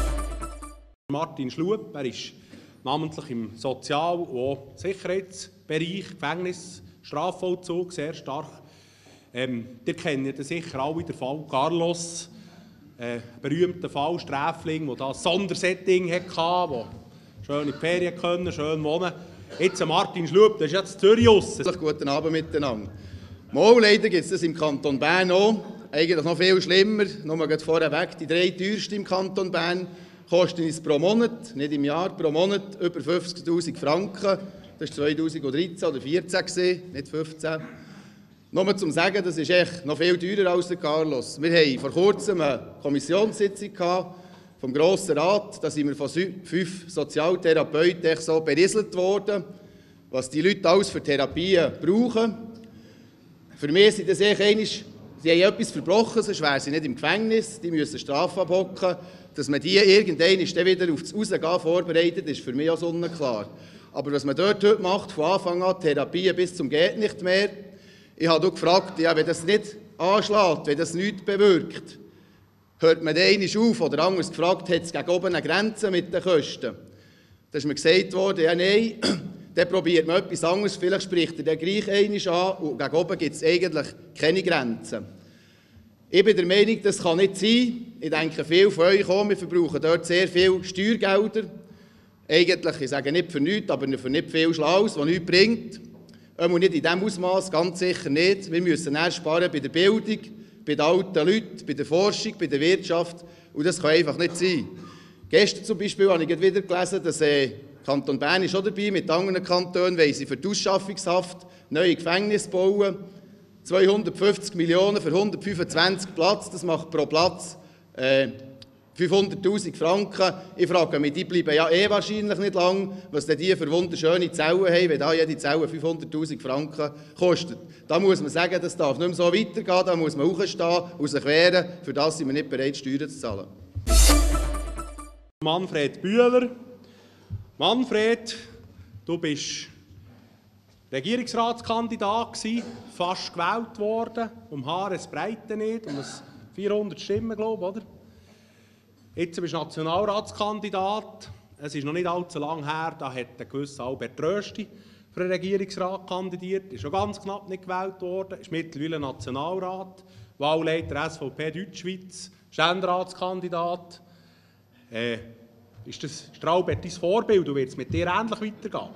Martin Schlup, er ist namentlich im Sozial- und auch Sicherheitsbereich, Gefängnis, Strafvollzug sehr stark. Ähm, ihr kennt sicher alle den Fall Carlos, äh, berühmter Fall, Sträfling, der da ein Sondersetting hatte, wo schön in die Ferien können, schön wohnen. Jetzt Martin Schlup, das ist jetzt Zürich raus. Guten Abend miteinander. Mal, leider gibt es das im Kanton Bern auch. Eigentlich noch viel schlimmer. Nur vorweg, die drei teuersten im Kanton Bern kosten uns pro Monat, nicht im Jahr, pro Monat über fünfzigtausend Franken. Das war zweitausenddreizehn oder zweitausendzweizehn, nicht fünfzehn. Nur zum Sagen, das ist echt noch viel teurer als der Carlos. Wir hatten vor kurzem eine Kommissionssitzung vom Grossen Rat. Da sind wir von fünf Sozialtherapeuten so berieselt worden, was die Leute alles für Therapien brauchen. Für mich sind das echt einmal, sie haben etwas verbrochen, sonst wären sie nicht im Gefängnis, die müssen Strafe abhocken. Dass man die irgendwann wieder auf das Rausgehen vorbereitet, ist für mich auch sonnenklar. Aber was man dort heute macht, von Anfang an Therapien bis zum geht nicht mehr. Ich habe gefragt, ja, wenn das nicht anschlägt, wenn das nichts bewirkt, hört man dann einmal auf? Oder anders gefragt, hat es gegen oben eine Grenze mit den Kosten? Da ist mir gesagt worden, ja nein, dann probiert man etwas anderes, vielleicht spricht er dann gleich einmal an und gegen oben gibt es eigentlich keine Grenzen. Ich bin der Meinung, das kann nicht sein. Ich denke, viele von euch auch, wir verbrauchen dort sehr viel Steuergelder. Eigentlich, ich sage nicht für nichts, aber für nicht viel Schlaues, was nichts bringt. Und nicht in diesem Ausmaß, ganz sicher nicht. Wir müssen erst sparen bei der Bildung, bei den alten Leuten, bei der Forschung, bei der Wirtschaft. Und das kann einfach nicht sein. Gestern zum Beispiel habe ich wieder gelesen, dass der Kanton Bern ist auch dabei, mit anderen Kantonen, weil sie für die Ausschaffungshaft neue Gefängnisse bauen. zweihundertfünfzig Millionen für hundertfünfundzwanzig Platz, das macht pro Platz äh, fünfhunderttausend Franken. Ich frage mich, die bleiben ja eh wahrscheinlich nicht lang, was denn die für wunderschöne Zellen haben, wenn da jede Zelle fünfhunderttausend Franken kostet. Da muss man sagen, das darf nicht mehr so weitergehen, da muss man hochstehen und sich wehren, für das sind wir nicht bereit, Steuern zu zahlen. Manfred Bühler. Manfred, du bist Regierungsratskandidat gsi, fast gewählt worden, um Haaresbreite nicht, um vierhundert Stimmen, glaube ich, oder? Jetzt bist du Nationalratskandidat. Es ist noch nicht allzu lange her, da hat ein gewisser Albert Rösti für den Regierungsrat kandidiert, ist schon ganz knapp nicht gewählt worden, ist mittlerweile Nationalrat, Wahlleiter S V P Deutschschweiz, Ständeratskandidat. Äh, ist, das, ist der Albert dein Vorbild? Du wirst mit dir ähnlich weitergehen?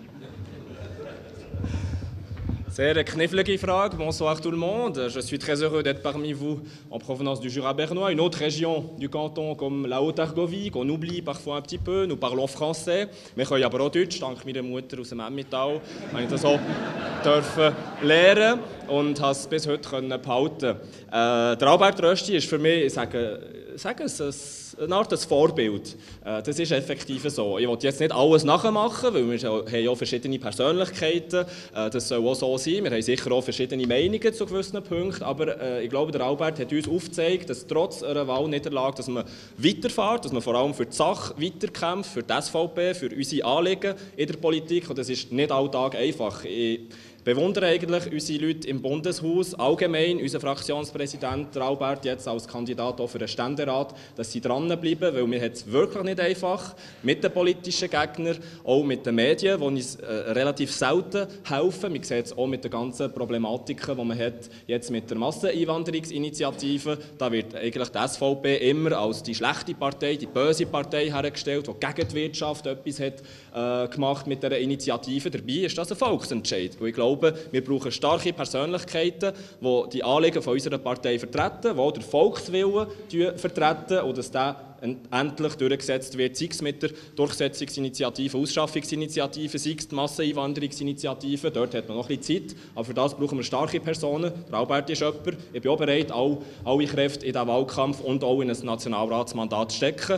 Sehr knifflige Frage. Bonsoir tout le monde. Je suis très heureux d'être parmi vous en provenance du Jura bernois, une autre région du canton comme la Haute-Argovie, qu'on oublie parfois un petit peu. Nous parlons français, wir können aber auch Deutsch. Dank meiner Mutter aus dem Emmental habe ich das auch dürfen lernen und habe es bis heute können behalten. Äh, der Albert Rösti ist für mich, ich sage, ich sage es, eine Art des Vorbild. Das ist effektiv so. Ich will jetzt nicht alles nachmachen, weil wir haben ja verschiedene Persönlichkeiten. Das soll auch so sein. Wir haben sicher auch verschiedene Meinungen zu gewissen Punkten. Aber ich glaube, der Albert hat uns aufgezeigt, dass trotz einer Wahlniederlage, dass man weiterfährt, dass man vor allem für die Sache weiterkämpft, für die S V P, für unsere Anliegen in der Politik. Und das ist nicht alltag einfach. Ich bewundere eigentlich unsere Leute im Bundeshaus, allgemein unser Fraktionspräsident Albert jetzt als Kandidat auch für den Ständerat, dass sie dranbleiben, weil wir es wirklich nicht einfach mit den politischen Gegnern, auch mit den Medien, die uns äh, relativ selten helfen. Wir sehen es auch mit den ganzen Problematiken, die man hat, jetzt mit der Masseneinwanderungsinitiative. Da wird eigentlich die S V P immer als die schlechte Partei, die böse Partei hergestellt, die gegen die Wirtschaft etwas hat äh, gemacht mit dieser Initiative. Dabei ist das ein Volksentscheid. Und ich glaube, wir brauchen starke Persönlichkeiten, die die Anliegen von unserer Partei vertreten, die auch den Volkswillen vertreten und dass der endlich durchgesetzt wird, sei es mit der Durchsetzungsinitiative, Ausschaffungsinitiative, sei es die Masseneinwanderungsinitiative. Dort hat man noch ein bisschen Zeit, aber für das brauchen wir starke Personen. Der Albert ist jemand. Ich bin auch bereit, all, alle Kräfte in diesen Wahlkampf und auch in ein Nationalratsmandat zu stecken. Das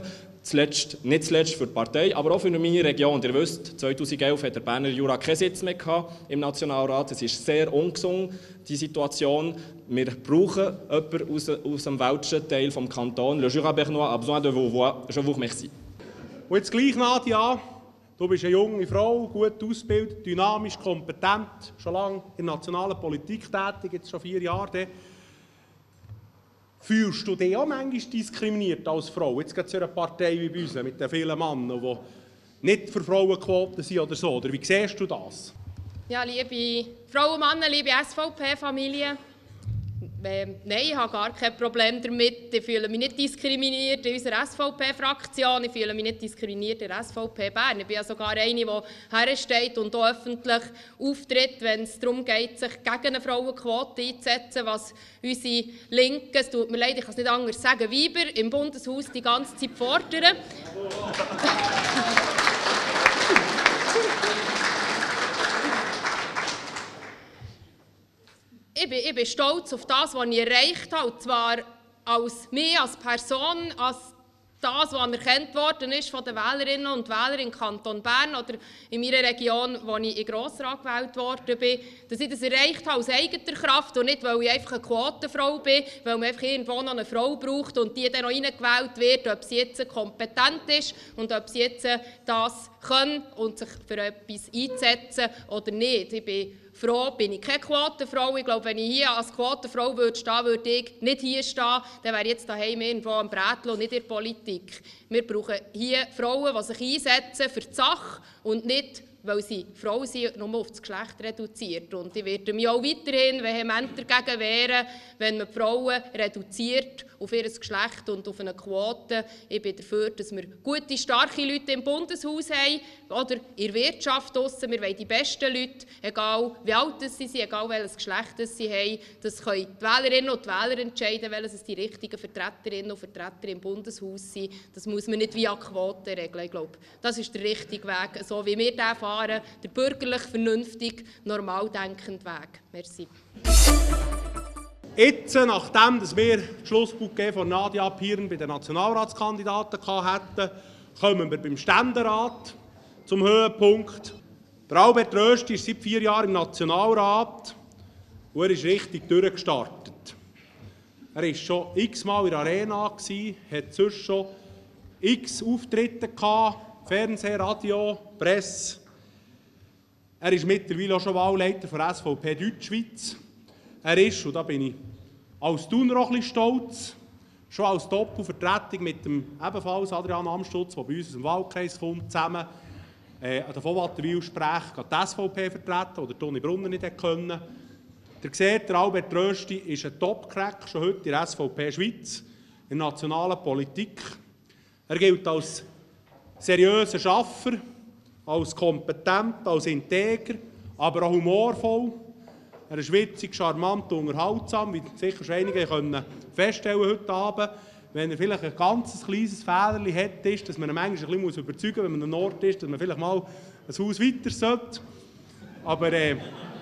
zuletzt, nicht zuletzt für die Partei, aber auch für meine Region. Ihr wisst, zweitausendelf hat der Berner Jura keinen Sitz mehr gehabt im Nationalrat. Es ist sehr ungesund, die Situation. Wir brauchen jemanden aus, aus dem welschen Teil des Kantons. Le Jura bernois a besoin de vos voix. Je vous remercie. Und jetzt gleich, Nadia, du bist eine junge Frau, gut ausgebildet, dynamisch, kompetent, schon lange in der nationalen Politik tätig, jetzt schon vier Jahre. Fühlst du dich auch manchmal diskriminiert als Frau? Jetzt geht es in einer Partei wie bei uns, mit den vielen Männern, die nicht für Frauenquoten sind oder so. Oder wie siehst du das? Ja, liebe Frauen und Männer, liebe S V P-Familie, äh, nein, ich habe gar kein Problem damit. Ich fühle mich nicht diskriminiert in unserer S V P-Fraktion, ich fühle mich nicht diskriminiert in der S V P Bern. Ich bin ja sogar eine, die hersteht und auch öffentlich auftritt, wenn es darum geht, sich gegen eine Frauenquote einzusetzen, was unsere Linken, es tut mir leid, ich kann es nicht anders sagen, Weiber im Bundeshaus die ganze Zeit fordern. Ich bin, ich bin stolz auf das, was ich erreicht habe, und zwar als mich, als Person, als das, was anerkannt worden ist von den Wählerinnen und Wählern im Kanton Bern oder in meiner Region, wo ich in den Grossrat gewählt worden bin, dass ich das erreicht habe aus eigener Kraft und nicht, weil ich einfach eine Quotenfrau bin, weil man einfach irgendwo noch eine Frau braucht und die dann noch reingewählt wird, ob sie jetzt kompetent ist und ob sie jetzt das kann und sich für etwas einsetzen oder nicht. Ich bin froh, bin ich keine Quotenfrau. Ich glaube, wenn ich hier als Quotenfrau würde stehen, würde ich nicht hier stehen, dann wäre ich jetzt daheim irgendwo am Brätl und nicht in der Politik. Wir brauchen hier Frauen, die sich einsetzen für die Sache und nicht, weil sie Frauen sind, nur auf das Geschlecht reduziert. Und ich werde mich auch weiterhin vehement dagegen wehren, wenn man die Frauen reduziert auf ihr Geschlecht und auf eine Quote. Ich bin dafür, dass wir gute, starke Leute im Bundeshaus haben oder in der Wirtschaft draussen. Wir wollen die besten Leute, egal wie alt sie sind, egal welches Geschlecht sie haben. Das können die Wählerinnen und die Wähler entscheiden, welches die richtigen Vertreterinnen und Vertreter im Bundeshaus sind. Das muss man nicht via Quote regeln. Ich glaube, das ist der richtige Weg, so wie wir den fahren, der bürgerlich, vernünftig, normal denkende Weg. Merci. Jetzt, nachdem wir das Schlussbouquet von Nadia Pieren bei den Nationalratskandidaten hatten, kommen wir beim Ständerat zum Höhepunkt. Der Albert Rösti ist seit vier Jahren im Nationalrat und er ist richtig durchgestartet. Er war schon x-mal in der Arena, hat sonst schon x Auftritte gehabt, Fernsehen, Radio, Presse. Er ist mittlerweile auch schon Wahlleiter der S V P Deutschschweiz. Er ist, und da bin ich als Thuner auch ein bisschen stolz, schon als Doppelvertretung mit dem ebenfalls Adrian Amstutz, der bei uns aus dem Wahlkreis kommt, zusammen äh, an der von Wattenwil-Sprech die S V P vertreten, oder Toni Brunner nicht können. Ihr seht, der Albert Rösti ist ein Top-Crack, schon heute in der S V P Schweiz, in der nationalen Politik. Er gilt als seriöser Schaffer, als kompetent, als integer, aber auch humorvoll. Er ist witzig, charmant und unterhaltsam, wie sicher schon einige können feststellen heute Abend. Wenn er vielleicht ein ganz kleines Fehlerchen hat, ist, dass man ihn manchmal ein bisschen überzeugen muss, wenn man an einem Ort ist, dass man vielleicht mal ein Haus weiter sollte. Aber äh,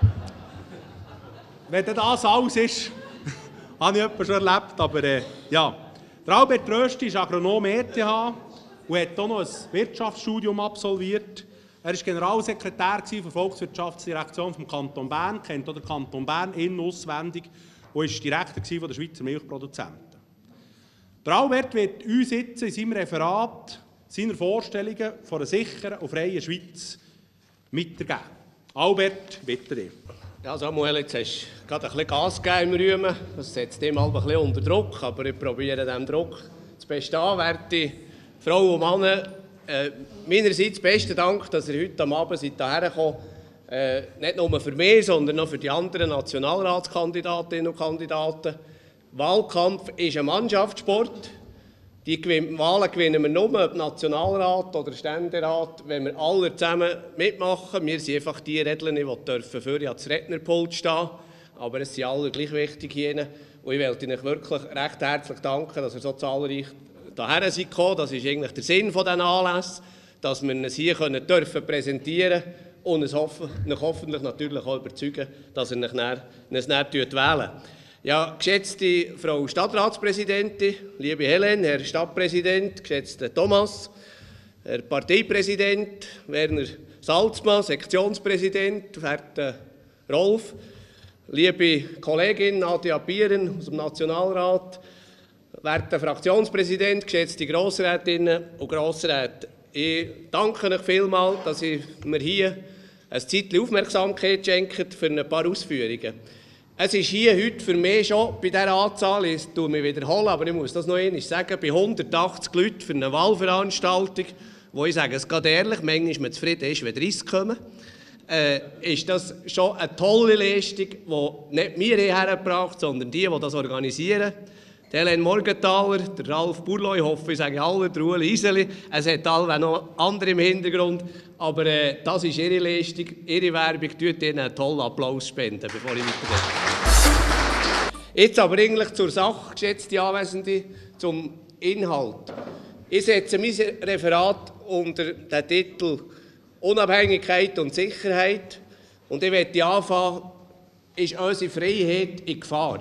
wenn das alles ist, habe ich etwas schon erlebt. Aber äh, ja, der Albert Rösti ist Agronom E T H und hat auch noch ein Wirtschaftsstudium absolviert. Er war Generalsekretär der Volkswirtschaftsdirektion des Kanton Bern, kennt auch den Kanton Bern in- und auswendig und war Direktor der Schweizer Milchproduzenten. Der Albert wird uns jetzt in seinem Referat seine Vorstellungen von einer sicheren und freien Schweiz weitergeben. Albert, bitte dich. Ja, Samuel, jetzt hast du gerade ein bisschen Gas gegeben im Rühmen. Das setzt ihm ein bisschen unter Druck, aber ich probiere diesem Druck zu bestehen. Werte Frauen und Männer, äh, meinerseits besten Dank, dass ihr heute Abend seid hierher gekommen seid. Äh, nicht nur für mich, sondern auch für die anderen Nationalratskandidatinnen und Kandidaten. Wahlkampf ist ein Mannschaftssport. Die Wahlen gewinnen wir nur, ob Nationalrat oder Ständerat, wenn wir alle zusammen mitmachen. Wir sind einfach die Redner, die für das Rednerpult stehen. Aber es sind alle gleich wichtig hier. Und ich möchte Ihnen wirklich recht herzlich danken, dass ihr so zahlreich hierher seid gekommen. Das ist eigentlich der Sinn dieser Anlässe, dass wir uns hier können dürfen präsentieren und uns hoffen, hoffentlich natürlich auch überzeugen, dass ihr uns dann wählen. Ja, geschätzte Frau Stadtratspräsidentin, liebe Helen, Herr Stadtpräsident, geschätzter Thomas, Herr Parteipräsident Werner Salzmann, Sektionspräsident, werter Rolf, liebe Kollegin Nadia Bieren aus dem Nationalrat, werter Fraktionspräsident, geschätzte Grossrätinnen und Grossräte. Ich danke euch vielmals, dass ihr mir hier ein Zeitchen Aufmerksamkeit schenkt für ein paar Ausführungen. Es ist hier heute für mich schon bei dieser Anzahl, ich tue mich wiederholen, aber ich muss das noch einmal sagen, bei hundertachtzig Leuten für eine Wahlveranstaltung, wo ich sage, es geht ehrlich, manchmal man zufrieden ist, wenn dreißig kommen, äh, ist das schon eine tolle Leistung, die nicht wir hergebracht haben, sondern die, die das organisieren. Die Helen Morgenthaler, der Ralf Burlo, ich hoffe, ich sage alle, der Ueli Iseli, es hat alle noch andere im Hintergrund, aber äh, das ist ihre Leistung, ihre Werbung, tut ihnen einen tollen Applaus spenden, bevor ich weitergehe. Jetzt aber eigentlich zur Sache, geschätzte Anwesende, zum Inhalt. Ich setze mein Referat unter den Titel Unabhängigkeit und Sicherheit und ich möchte anfangen, ist unsere Freiheit in Gefahr?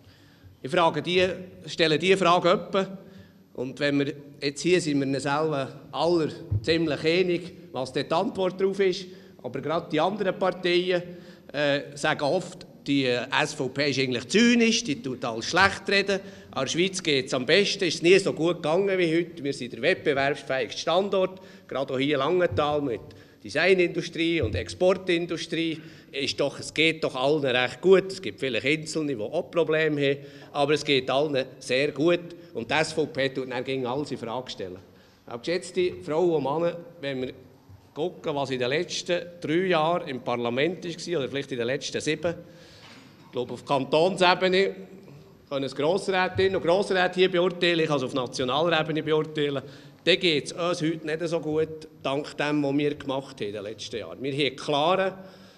Ich frage die, stelle diese Frage öppe und wenn wir jetzt hier sind, wir uns selber alle ziemlich einig, was die Antwort darauf ist, aber gerade die anderen Parteien äh, sagen oft, die S V P ist eigentlich zynisch, die tut alles schlecht reden. In der Schweiz geht es am besten, ist es nie so gut gegangen wie heute. Wir sind der wettbewerbsfähigste Standort, gerade auch hier in Langenthal mit Designindustrie und Exportindustrie. Ist doch, es geht doch allen recht gut. Es gibt vielleicht Einzelne, die auch Probleme haben, aber es geht allen sehr gut. Und die S V P tut dann gegen alles in Frage stellen. Aber geschätzte Frauen und Männer, wenn wir schauen, was in den letzten drei Jahren im Parlament war, oder vielleicht in den letzten sieben, ich glaube, auf Kantonsebene können es Grossrätinnen und Grossräte hier beurteilen, ich kann es auf nationaler Ebene beurteilen, dann geht es uns heute nicht so gut, dank dem, was wir gemacht haben in den letzten Jahren. Wir haben einen klaren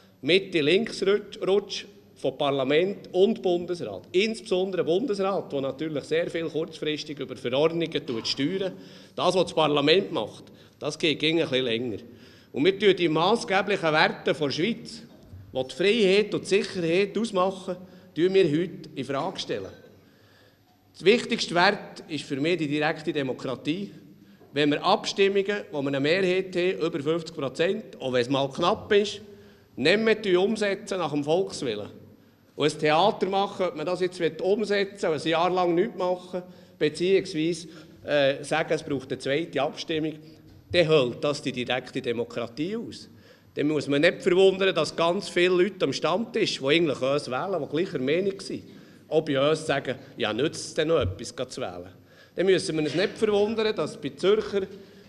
Mitte-Links-Rutsch von Parlament und Bundesrat. Insbesondere Bundesrat, der natürlich sehr viel kurzfristig über Verordnungen steuert. Das, was das Parlament macht, das geht ein bisschen länger. Und wir tun die maßgeblichen Werte der Schweiz, die die Freiheit und die Sicherheit ausmachen, stellen wir heute in Frage stellen. Das wichtigste Wert ist für mich die direkte Demokratie. Wenn wir Abstimmungen, wo wir eine Mehrheit haben, über fünfzig Prozent, auch wenn es mal knapp ist, nicht mehr umsetzen nach dem Volkswillen. Und ein Theater machen, ob man das jetzt umsetzen will, ein Jahr lang nichts machen, beziehungsweise äh, sagen, es braucht eine zweite Abstimmung, dann hält das die direkte Demokratie aus. Dann muss man nicht verwundern, dass ganz viele Leute am Stammtisch, die eigentlich uns wählen, die gleicher Meinung sind, auch bei uns sagen, ja, nützt es denn noch etwas zu wählen. Dann müssen wir uns nicht verwundern, dass bei Zürcher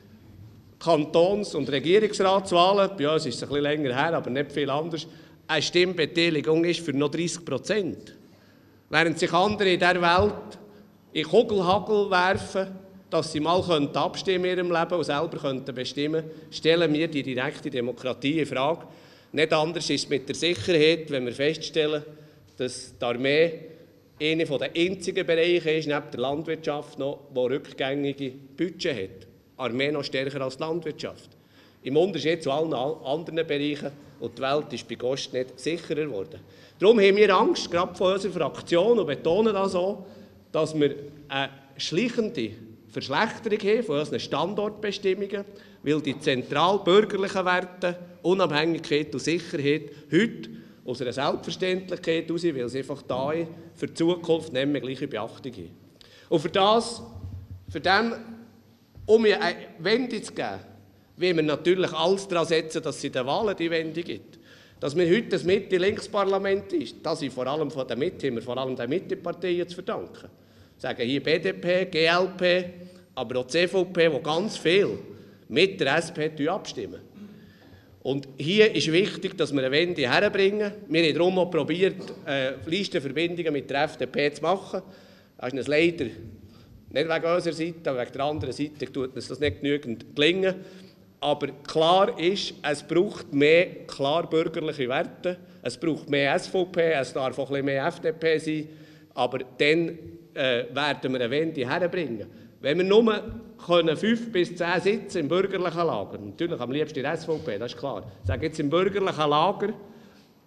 Kantons- und Regierungsratswahlen, bei uns ist es ein bisschen länger her, aber nicht viel anders, eine Stimmbeteiligung ist für noch dreißig Prozent. Während sich andere in dieser Welt in Kugelhagel werfen, dass sie mal abstimmen in ihrem Leben und selber bestimmen können, stellen wir die direkte Demokratie in Frage. Nicht anders ist es mit der Sicherheit, wenn wir feststellen, dass die Armee einer der einzigen Bereiche ist, neben der Landwirtschaft noch, die rückgängige Budget hat. Die Armee noch stärker als die Landwirtschaft. Im Unterschied zu allen anderen Bereichen, und die Welt ist bei Gast nicht sicherer geworden. Darum haben wir Angst, gerade von unserer Fraktion, und betonen das auch, dass wir eine schleichende Verschlechterung haben von unseren Standortbestimmungen, weil die zentral bürgerlichen Werte, Unabhängigkeit und Sicherheit, heute aus einer Selbstverständlichkeit heraus, weil sie einfach da ist, für die Zukunft nicht mehr gleiche Beachtung haben. Und für das, für dem, um mir eine Wende zu geben, wollen wir natürlich alles daran setzen, dass es in den Wahlen die Wende gibt. Dass wir heute das Mitte-Links-Parlament ist, das ist vor allem von der Mitte, haben wir vor allem den Mitteparteien zu verdanken. Sagen hier B D P, G L P, aber auch die C V P, die ganz viel mit der S P abstimmen. Und hier ist wichtig, dass wir eine Wende herbringen. Wir haben darum auch probiert, äh, Listenverbindungen mit der F D P zu machen. Das ist uns leider nicht wegen unserer Seite, aber wegen der anderen Seite tut uns das nicht genügend gelingen. Aber klar ist, es braucht mehr klar bürgerliche Werte, es braucht mehr S V P, es darf auch ein bisschen mehr F D P sein, aber dann äh, werden wir eine Wende herbringen. Wenn wir nur können fünf bis zehn Sitze im bürgerlichen Lager, natürlich am liebsten in der S V P, das ist klar, ich sage jetzt im bürgerlichen Lager,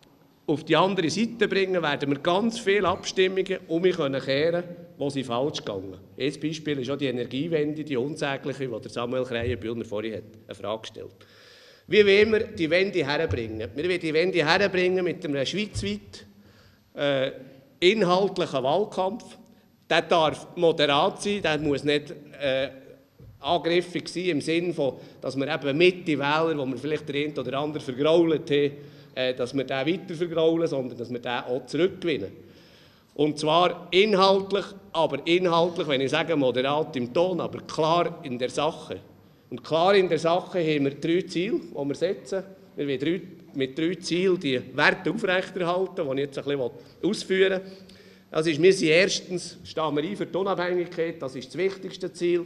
auf die andere Seite bringen, werden wir ganz viele Abstimmungen um mich kehren können, wo sie falsch gegangen. Ein Beispiel ist auch die Energiewende, die unsägliche, die Samuel Krähenbühlner vorhin hat, eine Frage gestellt hat. Wie wollen wir die Wende herbringen? Wir wollen die Wende herbringen mit einem schweizweit äh, inhaltlichen Wahlkampf. Der darf moderat sein, der muss nicht äh, angriffig sein im Sinne von, dass wir eben mit den Wählern, wo wir vielleicht den einen oder anderen vergrault haben, äh, dass wir den weiter vergraulen, sondern dass wir den auch zurückgewinnen. Und zwar inhaltlich, aber inhaltlich, wenn ich sage moderat im Ton, aber klar in der Sache. Und klar in der Sache haben wir drei Ziele, die wir setzen. Wir wollen drei, mit drei Zielen die Werte aufrechterhalten, die ich jetzt ein bisschen ausführen will. Das ist, wir sind erstens, stehen wir ein für die Unabhängigkeit, das ist das wichtigste Ziel.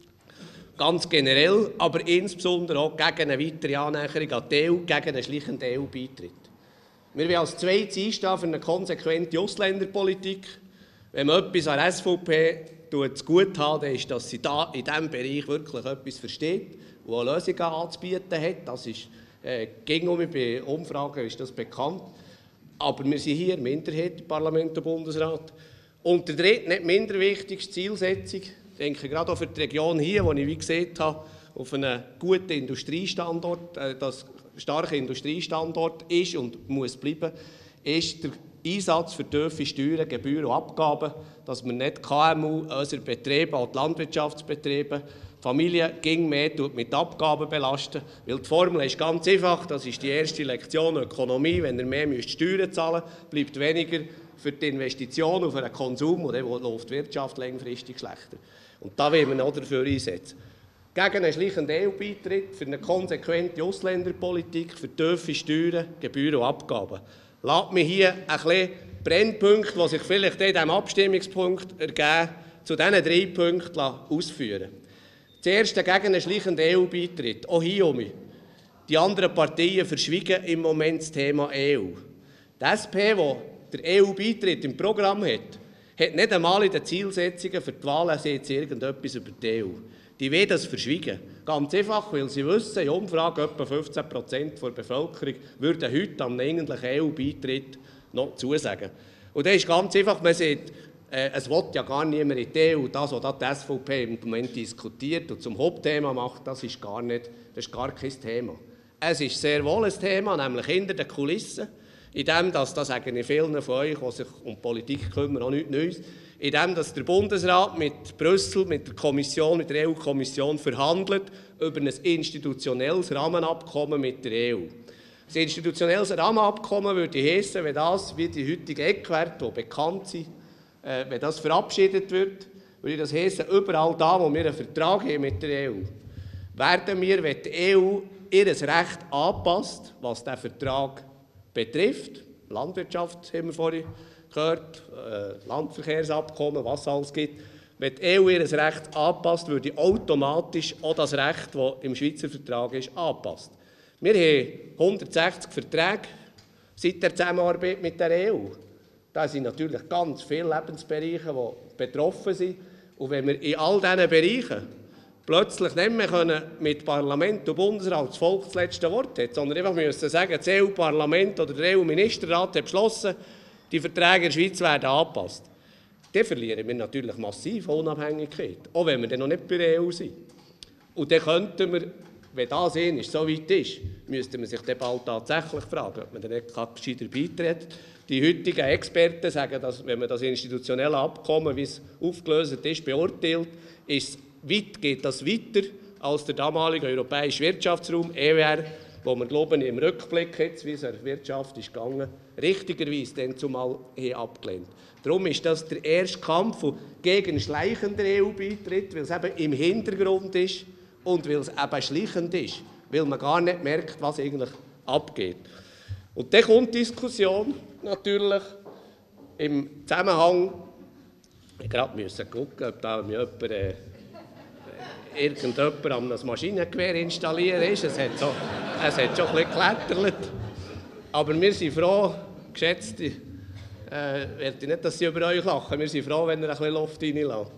Ganz generell, aber insbesondere auch gegen eine weitere Annäherung an die E U, gegen einen schleichenden E U-Beitritt. Wir wollen als zweites einstehen für eine konsequente Ausländerpolitik. Wenn man etwas an der S V P zu gut hat, dann ist, dass sie da in diesem Bereich wirklich etwas versteht und auch Lösungen anzubieten hat. Das ist, äh, gegenüber bei Umfragen ist das bekannt. Aber wir sind hier Minderheit im Parlament und Bundesrat. Und der dritte, nicht minder wichtigste Zielsetzung, ich denke gerade auch für die Region hier, wo ich wie gesehen habe, auf einen guten Industriestandort, äh, das starker Industriestandort ist und muss bleiben, ist der Einsatz für tiefe Steuern, Gebühren und Abgaben, dass man nicht K M U, unsere Betriebe, auch die Landwirtschaftsbetriebe, die Familien ging mehr mit Abgaben belasten. Weil die Formel ist ganz einfach, das ist die erste Lektion Ökonomie, wenn ihr mehr müsst Steuern zahlen müsst, bleibt weniger für die Investitionen und für den Konsum und dann läuft die Wirtschaft längerfristig schlechter. Und da wollen wir auch dafür einsetzen. Gegen einen schleichenden E U-Beitritt, für eine konsequente Ausländerpolitik, für tiefe Steuern, Gebühren und Abgaben. Lasst mich hier ein bisschen Brennpunkte, die sich vielleicht in diesem Abstimmungspunkt ergeben, zu diesen drei Punkten ausführen. Das erste gegen einen schleichenden E U-Beitritt, auch hier um mich. Die anderen Parteien verschwiegen im Moment das Thema E U. Die S P, die der E U-Beitritt im Programm hat, hat nicht einmal in den Zielsetzungen für die Wahlen jetzt irgendetwas über die E U. Die wollen das verschwiegen. Ganz einfach, weil sie wissen, in Umfragen etwa fünfzehn Prozent der Bevölkerung würden heute am eigentlichen E U-Beitritt noch zusagen. Und das ist ganz einfach, man sieht, äh, es will ja gar niemand in die E U. Das, was die S V P im Moment diskutiert und zum Hauptthema macht, das ist gar nicht, das ist gar kein Thema. Es ist sehr wohl ein Thema, nämlich hinter den Kulissen, in dem, dass, das sage ich vielen von euch, die sich um Politik kümmern, auch nichts Neues, in dem, dass der Bundesrat mit Brüssel, mit der Kommission, mit der E U-Kommission verhandelt über ein institutionelles Rahmenabkommen mit der E U. Das institutionelles Rahmenabkommen würde heissen, wenn das, wie die heutigen Eckwerte, die bekannt sind, äh, wenn das verabschiedet wird, würde das heissen, überall da, wo wir einen Vertrag haben mit der E U, werden wir, wenn die E U ihr Recht anpasst, was diesen Vertrag betrifft, Landwirtschaft haben wir vorhin gehört, äh, Landverkehrsabkommen, was es alles gibt. Wenn die E U ihr Recht anpasst, würde automatisch auch das Recht, das im Schweizer Vertrag ist, angepasst. Wir haben hundertsechzig Verträge seit der Zusammenarbeit mit der E U. Da sind natürlich ganz viele Lebensbereiche, die betroffen sind. Und wenn wir in all diesen Bereichen plötzlich nicht mehr können mit Parlament und Bundesrat das Volk das letzte Wort hat, sondern einfach müssen sagen, das E U-Parlament oder der E U-Ministerrat hat beschlossen, die Verträge in der Schweiz werden angepasst, dann verlieren wir natürlich massiv Unabhängigkeit, auch wenn wir dann noch nicht bei der E U sind. Und dann könnten wir, wenn das einmal so weit ist, müsste man sich dann bald tatsächlich fragen, ob man dann nicht gescheiter beitritt. Die heutigen Experten sagen, dass, wenn man das institutionelle Abkommen, wie es aufgelöst ist, beurteilt, ist, weit, geht das weiter als der damalige europäische Wirtschaftsraum, E W R, wo wir, glaube ich, im Rückblick jetzt, wie es in der Wirtschaft ist gegangen, richtigerweise dann zumal abgelehnt. Darum ist das der erste Kampf gegen schleichenden E U-Beitritt, weil es eben im Hintergrund ist und weil es eben schleichend ist, weil man gar nicht merkt, was eigentlich abgeht. Und dann kommt die Diskussion natürlich im Zusammenhang, ich gerade müssen gucken, ob da mir jemand, äh, irgendjemand an einem Maschinengewehr installieren ist. Es hat, so, es hat schon ein bisschen geklettert. Aber wir sind froh, geschätzte, äh, ich werde nicht, dass sie über euch lachen, wir sind froh, wenn ihr ein bisschen Luft reinlässt.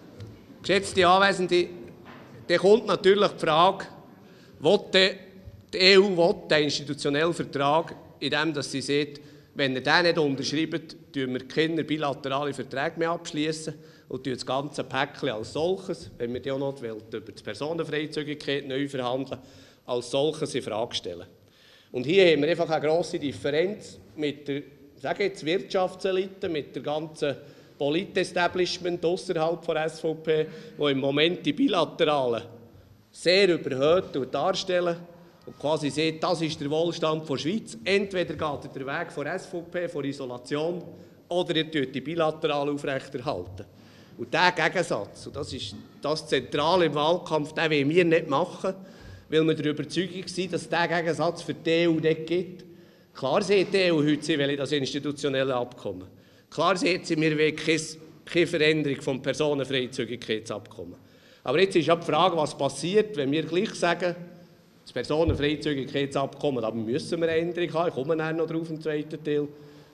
Geschätzte Anwesende, dann kommt natürlich die Frage, will Die E U will den institutionellen Vertrag, indem sie sagt, wenn ihr den nicht unterschreibt, schließen wir keine bilateralen Verträge mehr abschließen und das ganze Päckchen als solches, wenn wir die auch noch über die Personenfreizügigkeit neu verhandeln, als solches in Frage stellen. Und hier haben wir einfach eine grosse Differenz mit der, sage jetzt, Wirtschaftselite, mit der ganzen Polit-Establishment außerhalb der S V P, die im Moment die Bilateralen sehr überhöht darstellen und quasi sieht, das ist der Wohlstand der Schweiz. Entweder geht er den Weg der S V P, von Isolation, oder ihr tut die Bilateralen aufrechterhalten. Und dieser Gegensatz, und das ist das Zentrale im Wahlkampf, den wollen wir nicht machen, weil wir der Überzeugung sind, dass es diesen Gegensatz für die E U nicht gibt. Klar sieht die E U heute, sie will das institutionelle Abkommen. Klar sieht sie, wir wollen keine, keine Veränderung des Personenfreizügigkeitsabkommens. Aber jetzt ist ja die Frage, was passiert, wenn wir gleich sagen, das Personenfreizügigkeitsabkommen, da müssen wir eine Änderung haben, ich komme dann noch drauf im zweiten Teil,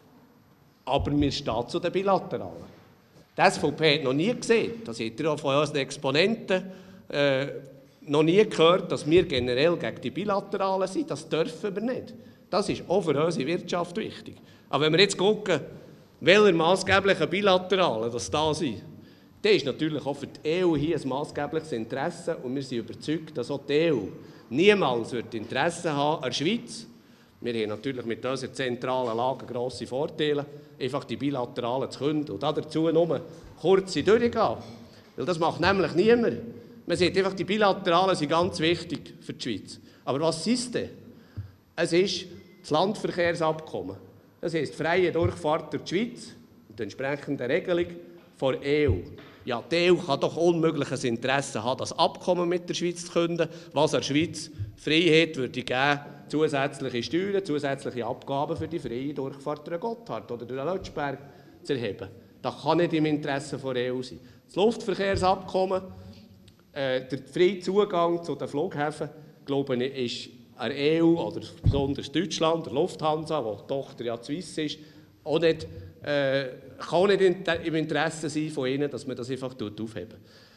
aber wir stehen zu den Bilateralen. Die S V P hat noch nie gesehen, das habt ihr auch von unseren Exponenten äh, noch nie gehört, dass wir generell gegen die Bilateralen sind. Das dürfen wir nicht. Das ist auch für unsere Wirtschaft wichtig. Aber wenn wir jetzt schauen, welche maßgeblichen Bilateralen das da sind, dann ist natürlich auch für die E U hier ein maßgebliches Interesse und wir sind überzeugt, dass auch die E U niemals wird Interesse haben an der Schweiz. Wir haben natürlich mit unserer zentralen Lage grosse Vorteile, einfach die Bilateralen zu künden und dazu nur kurze durchgehen. Weil das macht nämlich niemand. Man sieht einfach, die Bilateralen sind ganz wichtig für die Schweiz. Aber was ist denn? Es ist das Landverkehrsabkommen. Das heisst, freie Durchfahrt durch die Schweiz und die entsprechende Regelung der E U. Ja, die E U kann doch unmöglich ein Interesse haben, das Abkommen mit der Schweiz zu künden, was der Schweiz Freiheit würde geben, zusätzliche Steuern, zusätzliche Abgaben für die freie Durchfahrt durch den Gotthard oder durch den Lötschberg zu erheben. Das kann nicht im Interesse der E U sein. Das Luftverkehrsabkommen, äh, der freie Zugang zu den Flughäfen, glaube ich, ist der E U oder besonders Deutschland, der Lufthansa, wo die Tochter ja Swiss ist, auch nicht, äh, kann nicht in, im Interesse sein von ihnen, dass man das einfach aufheben.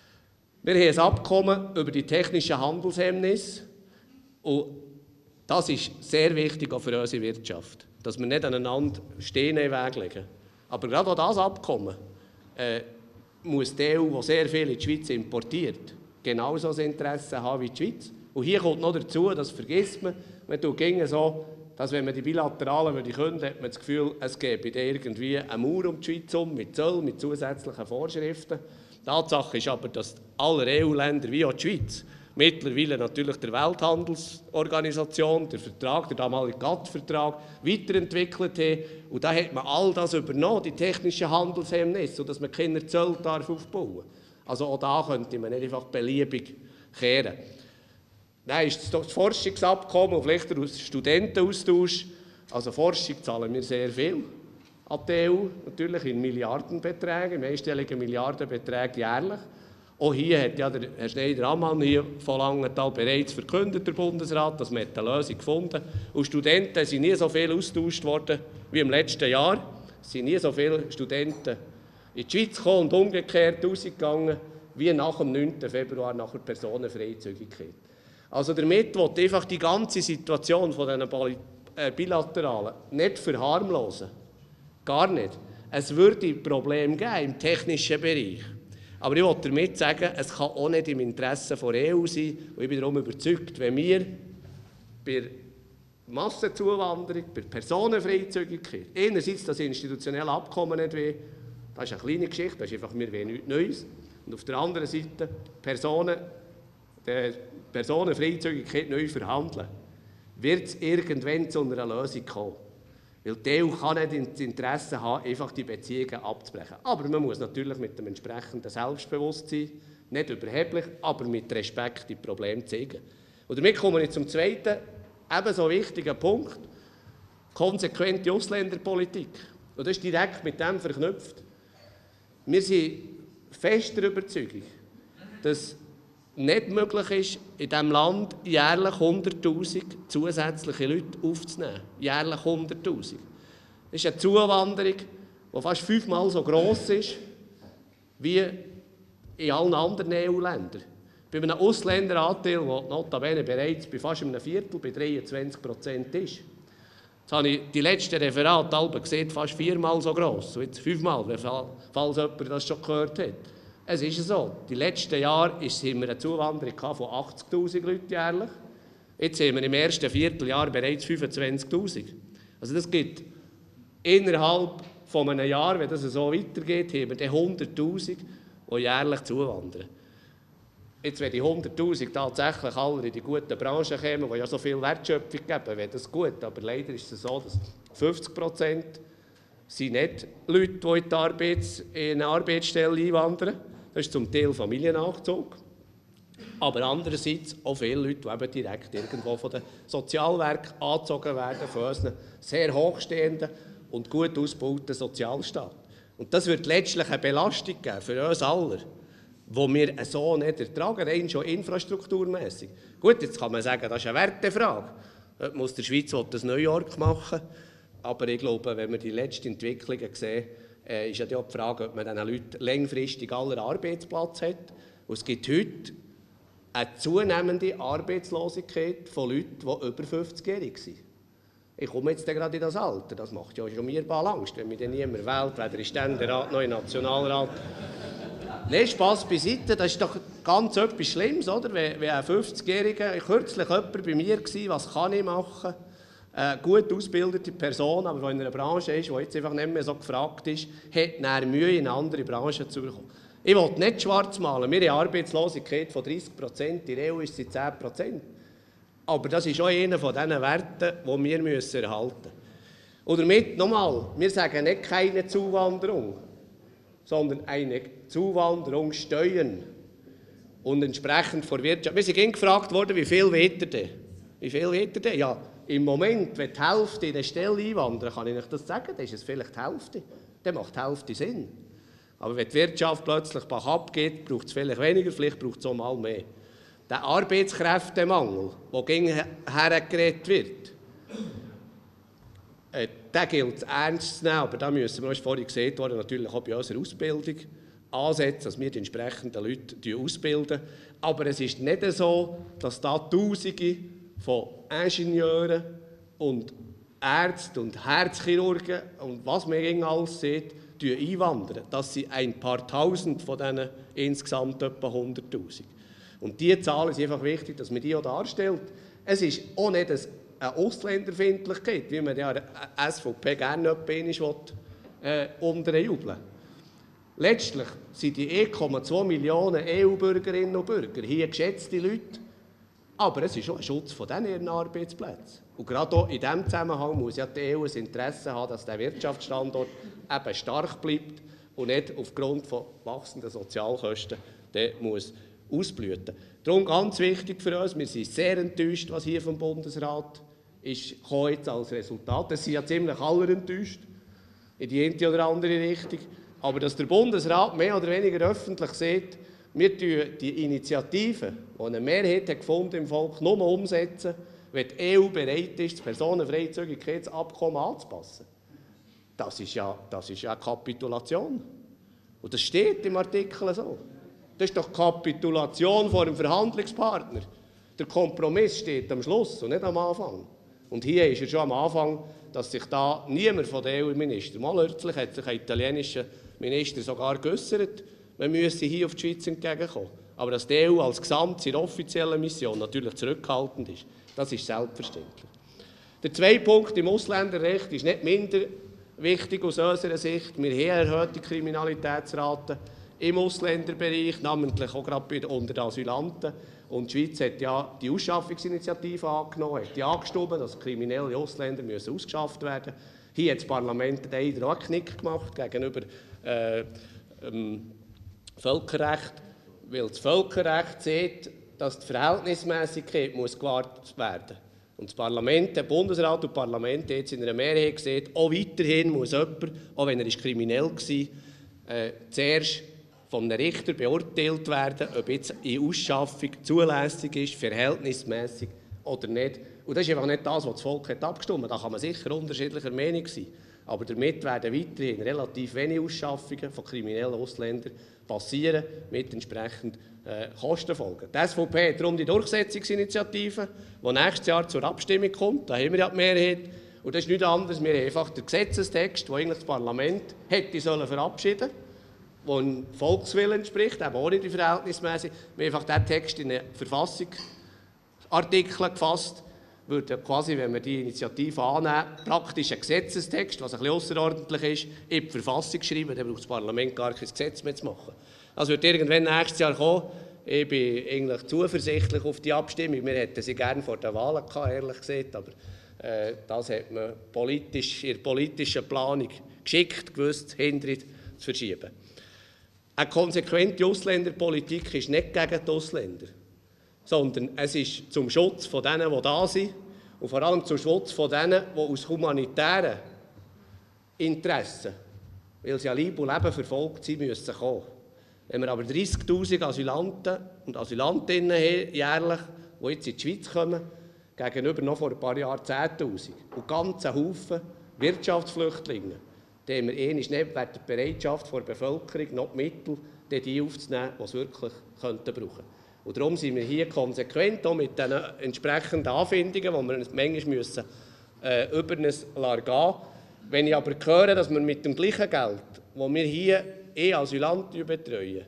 Wir haben ein Abkommen über die technischen Handelshemmnisse und das ist sehr wichtig auch für unsere Wirtschaft, dass wir nicht aneinander Steine weglegen. Aber gerade auch das Abkommen äh, muss die E U, die sehr viel in die Schweiz importiert, genauso ein Interesse haben wie die Schweiz. Und hier kommt noch dazu, das vergisst man, man tut gegen so, dass wenn man die Bilateralen würde künden, hat man das Gefühl, es gäbe irgendwie eine Mauer um die Schweiz um, mit Zoll, mit zusätzlichen Vorschriften. Die Tatsache ist aber, dass alle E U-Länder wie auch die Schweiz mittlerweile natürlich der Welthandelsorganisation, der Vertrag, der damalige G A T T-Vertrag, weiterentwickelt haben. Und da hat man all das übernommen, die technischen Handelshemmnisse, sodass man keine Zölle darf aufbauen darf. Also auch da könnte man nicht einfach beliebig kehren. Dann ist das Forschungsabkommen und vielleicht der Studentenaustausch. Also Forschung zahlen wir sehr viel an die E U, natürlich in Milliardenbeträgen, in einstelligen Milliardenbeträgen jährlich. Auch hier hat ja der Herr Schneider-Ammann hier von Langenthal bereits verkündet, der Bundesrat, dass man eine Lösung gefunden hat. Und Studenten sind nie so viel austauscht worden wie im letzten Jahr. Es sind nie so viele Studenten in die Schweiz gekommen und umgekehrt rausgegangen, wie nach dem neunten Februar, nach der Personenfreizügigkeit. Also damit will ich einfach die ganze Situation von diesen Bilateralen nicht verharmlosen. Gar nicht. Es würde Probleme geben im technischen Bereich. Aber ich will damit sagen, es kann auch nicht im Interesse der E U sein. Und ich bin darum überzeugt, wenn wir bei Massenzuwanderung, bei Personenfreizügigkeit, einerseits das institutionelle Abkommen nicht wollen, das ist eine kleine Geschichte, das ist einfach, wir wollen nichts Neues. Und auf der anderen Seite Personen, die Personenfreizügigkeit neu verhandeln, wird es irgendwann zu einer Lösung kommen. Weil die E U kann nicht das Interesse haben, einfach die Beziehungen abzubrechen. Aber man muss natürlich mit dem entsprechenden Selbstbewusstsein, nicht überheblich, aber mit Respekt die Probleme zeigen. Und damit komme ich zum zweiten, ebenso wichtigen Punkt, konsequente Ausländerpolitik. Und das ist direkt mit dem verknüpft. Wir sind fest der Überzeugung, dass nicht möglich ist, in diesem Land jährlich hunderttausend zusätzliche Leute aufzunehmen. Jährlich hunderttausend. Das ist eine Zuwanderung, die fast fünfmal so gross ist wie in allen anderen E U-Ländern. Bei einem Ausländeranteil, der notabene bereits bei fast einem Viertel, bei dreiundzwanzig Prozent ist. Jetzt habe ich die letzten Referate alle gesehen, fast viermal so gross, und jetzt fünfmal, falls jemand das schon gehört hat. Es ist so, die letzten Jahre haben wir eine Zuwanderung von achtzigtausend Leuten jährlich. Jetzt haben wir im ersten Vierteljahr bereits fünfundzwanzigtausend. Also das gibt innerhalb von einem Jahr, wenn das so weitergeht, haben wir dann hunderttausend, die jährlich zuwandern. Jetzt, wenn die hunderttausend tatsächlich alle in die guten Branchen kommen, die ja so viel Wertschöpfung geben, wäre das gut. Aber leider ist es so, dass fünfzig Prozent sind nicht Leute, die in, die Arbeits-, in eine Arbeitsstelle einwandern. Das ist zum Teil Familiennachzug. Aber andererseits auch viele Leute, die eben direkt irgendwo von den Sozialwerken angezogen werden, von unseren sehr hochstehenden und gut ausgebauten Sozialstaat. Und das wird letztlich eine Belastung geben für uns alle, die wir so nicht ertragen, rein schon infrastrukturmässig. Gut, jetzt kann man sagen, das ist eine Wertefrage. Heute muss der Schweiz das New York machen. Aber ich glaube, wenn wir die letzten Entwicklungen sehen, äh, ist ja auch die Frage, ob man diesen Leuten langfristig aller Arbeitsplatz hat. Und es gibt heute eine zunehmende Arbeitslosigkeit von Leuten, die über fünfzigjährig sind. Ich komme jetzt gerade in das Alter, das macht ja schon mir bald Angst, wenn mich dann niemand wählt, weder in Ständerat noch im Nationalrat. Nein, Spass beiseite, das ist doch ganz etwas Schlimmes, oder? Wenn, wenn ein fünfzigjähriger, kürzlich jemand bei mir war, was kann ich machen? Eine gut ausgebildete Person, aber die in einer Branche ist, die jetzt einfach nicht mehr so gefragt ist, hat dann Mühe, in eine andere Branche zu kommen. Ich will nicht schwarz malen. Wir haben eine Arbeitslosigkeit von dreißig Prozent, in der E U ist sie zehn Prozent. Aber das ist auch einer von diesen Werten, die wir müssen erhalten müssen. Und damit, nochmal, wir sagen nicht keine Zuwanderung, sondern eine Zuwanderung steuern. Und entsprechend vor Wirtschaft. Wir sind immer gefragt worden, wie viel wollt ihr denn? Wie viel wollt ihr denn? Ja, im Moment, wenn die Hälfte in eine Stelle einwandern, kann ich euch das sagen, dann ist es vielleicht die Hälfte. Dann macht die Hälfte Sinn. Aber wenn die Wirtschaft plötzlich bach geht, braucht es vielleicht weniger, vielleicht braucht es auch mal mehr. Der Arbeitskräftemangel, der gegen hergeredet wird, äh, den gilt es ernst zu nehmen. Aber da müssen wir, wie vorhin gesehen worden, natürlich auch bei unserer Ausbildung ansetzen, dass wir die entsprechenden Leute ausbilden. Aber es ist nicht so, dass da Tausende von Ingenieuren und Ärzten und Herzchirurgen und was man gegen alles sieht, einwandern. Das sind ein paar Tausend von diesen insgesamt etwa hunderttausend. Und diese Zahlen ist einfach wichtig, dass man die auch darstellt. Es ist auch nicht eine Ausländerfeindlichkeit, wie man ja S V P gerne einmal äh, unterjubeln. Letztlich sind die eins Komma zwei Millionen E U-Bürgerinnen und Bürger hier geschätzte Leute, aber es ist auch ein Schutz von diesen Arbeitsplätzen. Und gerade auch in diesem Zusammenhang muss ja die E U ein Interesse haben, dass der Wirtschaftsstandort eben stark bleibt und nicht aufgrund von wachsenden Sozialkosten der muss ausblüten. Darum ganz wichtig für uns, wir sind sehr enttäuscht, was hier vom Bundesrat ist jetzt als Resultat. Es sind ja ziemlich alle enttäuscht, in die eine oder andere Richtung. Aber dass der Bundesrat mehr oder weniger öffentlich sieht, wir tun die Initiative, die eine Mehrheit hat gefunden im Volk, nur umsetzen, wenn die E U bereit ist, das Personenfreizügigkeitsabkommen anzupassen. Das ist ja, das ist ja eine Kapitulation. Und das steht im Artikel so. Das ist doch Kapitulation vor dem Verhandlungspartner. Der Kompromiss steht am Schluss und nicht am Anfang. Und hier ist er schon am Anfang, dass sich da niemand von den E U-Ministern, mal kürzlich hat sich ein italienischer Minister sogar geäussert, man müsse hier auf die Schweiz entgegenkommen. Aber dass die E U als Gesamt ihre offizielle Mission natürlich zurückhaltend ist, das ist selbstverständlich. Der zweite Punkt im Ausländerrecht ist nicht minder wichtig aus unserer Sicht. Wir haben erhöhte Kriminalitätsraten im Ausländerbereich, namentlich auch gerade unter den Asylanten. Und die Schweiz hat ja die Ausschaffungsinitiative angenommen, hat die angeschoben, dass kriminelle Ausländer müssen ausgeschafft werden müssen. Hier hat das Parlament leider auch einen Knick gemacht gegenüber äh, ähm, Völkerrecht, weil das Völkerrecht sieht, dass die Verhältnismäßigkeit muss gewahrt werden muss. Und das Parlament, der Bundesrat und das Parlament jetzt in einer Mehrheit sieht, auch weiterhin muss jemand, auch wenn er kriminell war, äh, zuerst von einem Richter beurteilt werden, ob jetzt in Ausschaffung zulässig ist, verhältnismäßig oder nicht. Und das ist einfach nicht das, was das Volk hat abgestimmt hat. Da kann man sicher unterschiedlicher Meinung sein. Aber damit werden weiterhin relativ wenige Ausschaffungen von kriminellen Ausländern passieren, mit entsprechend äh, Kostenfolgen. Die S V P hat darum die Durchsetzungsinitiative, die nächstes Jahr zur Abstimmung kommt. Da haben wir ja die Mehrheit. Und das ist nichts anderes. Wir haben einfach den Gesetzestext, den eigentlich das Parlament hätte sollen verabschieden sollen, der dem Volkswillen entspricht, eben ohne die Verhältnismäßig. Wir haben einfach diesen Text in einen Verfassungsartikel gefasst, würde quasi, wenn wir die Initiative annehmen, praktisch einen Gesetzestext, was ein bisschen ausserordentlich ist, in die Verfassung schreiben, dann braucht das Parlament gar kein Gesetz mehr zu machen. Das wird irgendwann nächstes Jahr kommen. Ich bin eigentlich zuversichtlich auf die Abstimmung. Wir hätten sie gerne vor den Wahlen gehabt, ehrlich gesagt, aber äh, das hat man politisch, in der politischen Planung geschickt gewusst, hinterher zu verschieben. Eine konsequente Ausländerpolitik ist nicht gegen die Ausländer, sondern es ist zum Schutz von denen, die da sind und vor allem zum Schutz von denen, die aus humanitären Interessen, weil sie ja Leib und Leben verfolgt sind, müssen kommen. Wenn wir aber dreissigtausend Asylanten und Asylantinnen haben, jährlich, die jetzt in die Schweiz kommen, gegenüber noch vor ein paar Jahren zehntausend und ganzen Haufen Wirtschaftsflüchtlinge, dann haben wir einmal nicht wegen der Bereitschaft der Bevölkerung noch die Mittel, die aufzunehmen, die es wirklich könnten brauchen. Und darum sind wir hier konsequent, auch mit den entsprechenden Anfindungen, die wir uns manchmal müssen, äh, über uns lassen gehen. Wenn ich aber höre, dass wir mit dem gleichen Geld, das wir hier eh Asylanten betreuen,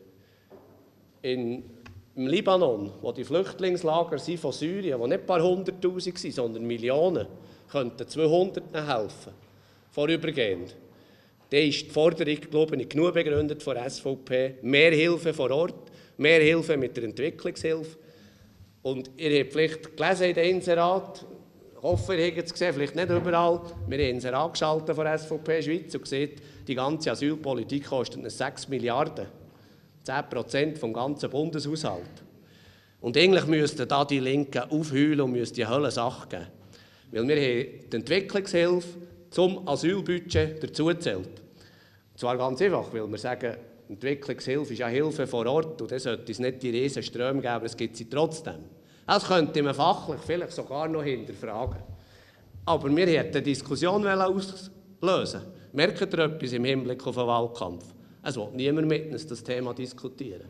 in, im Libanon, wo die Flüchtlingslager sind von Syrien, wo nicht ein paar hunderttausend sind, sondern Millionen, könnten zweihundert helfen, vorübergehend. Dann ist die Forderung, glaube ich, genug begründet von der S V P. Mehr Hilfe vor Ort, mehr Hilfe mit der Entwicklungshilfe. Und ihr habt vielleicht gelesen in den Inserat, ich hoffe, ihr habt es gesehen, vielleicht nicht überall, wir haben Inserat geschaltet von der S V P Schweiz und sieht, die ganze Asylpolitik kostet uns sechs Milliarden, zehn Prozent vom ganzen Bundeshaushalt. Und eigentlich müssten da die Linken aufheulen und müssten die Hölle Sache geben. Weil wir haben die Entwicklungshilfe zum Asylbudget dazugezählt. Und zwar ganz einfach, weil wir sagen, Entwicklungshilfe ist ja Hilfe vor Ort und dann sollte es nicht die riesen Ströme geben, aber es gibt sie trotzdem. Das könnte man fachlich vielleicht sogar noch hinterfragen. Aber wir wollten eine Diskussion auslösen. Merkt ihr etwas im Hinblick auf den Wahlkampf? Es will niemand mit uns das Thema diskutieren.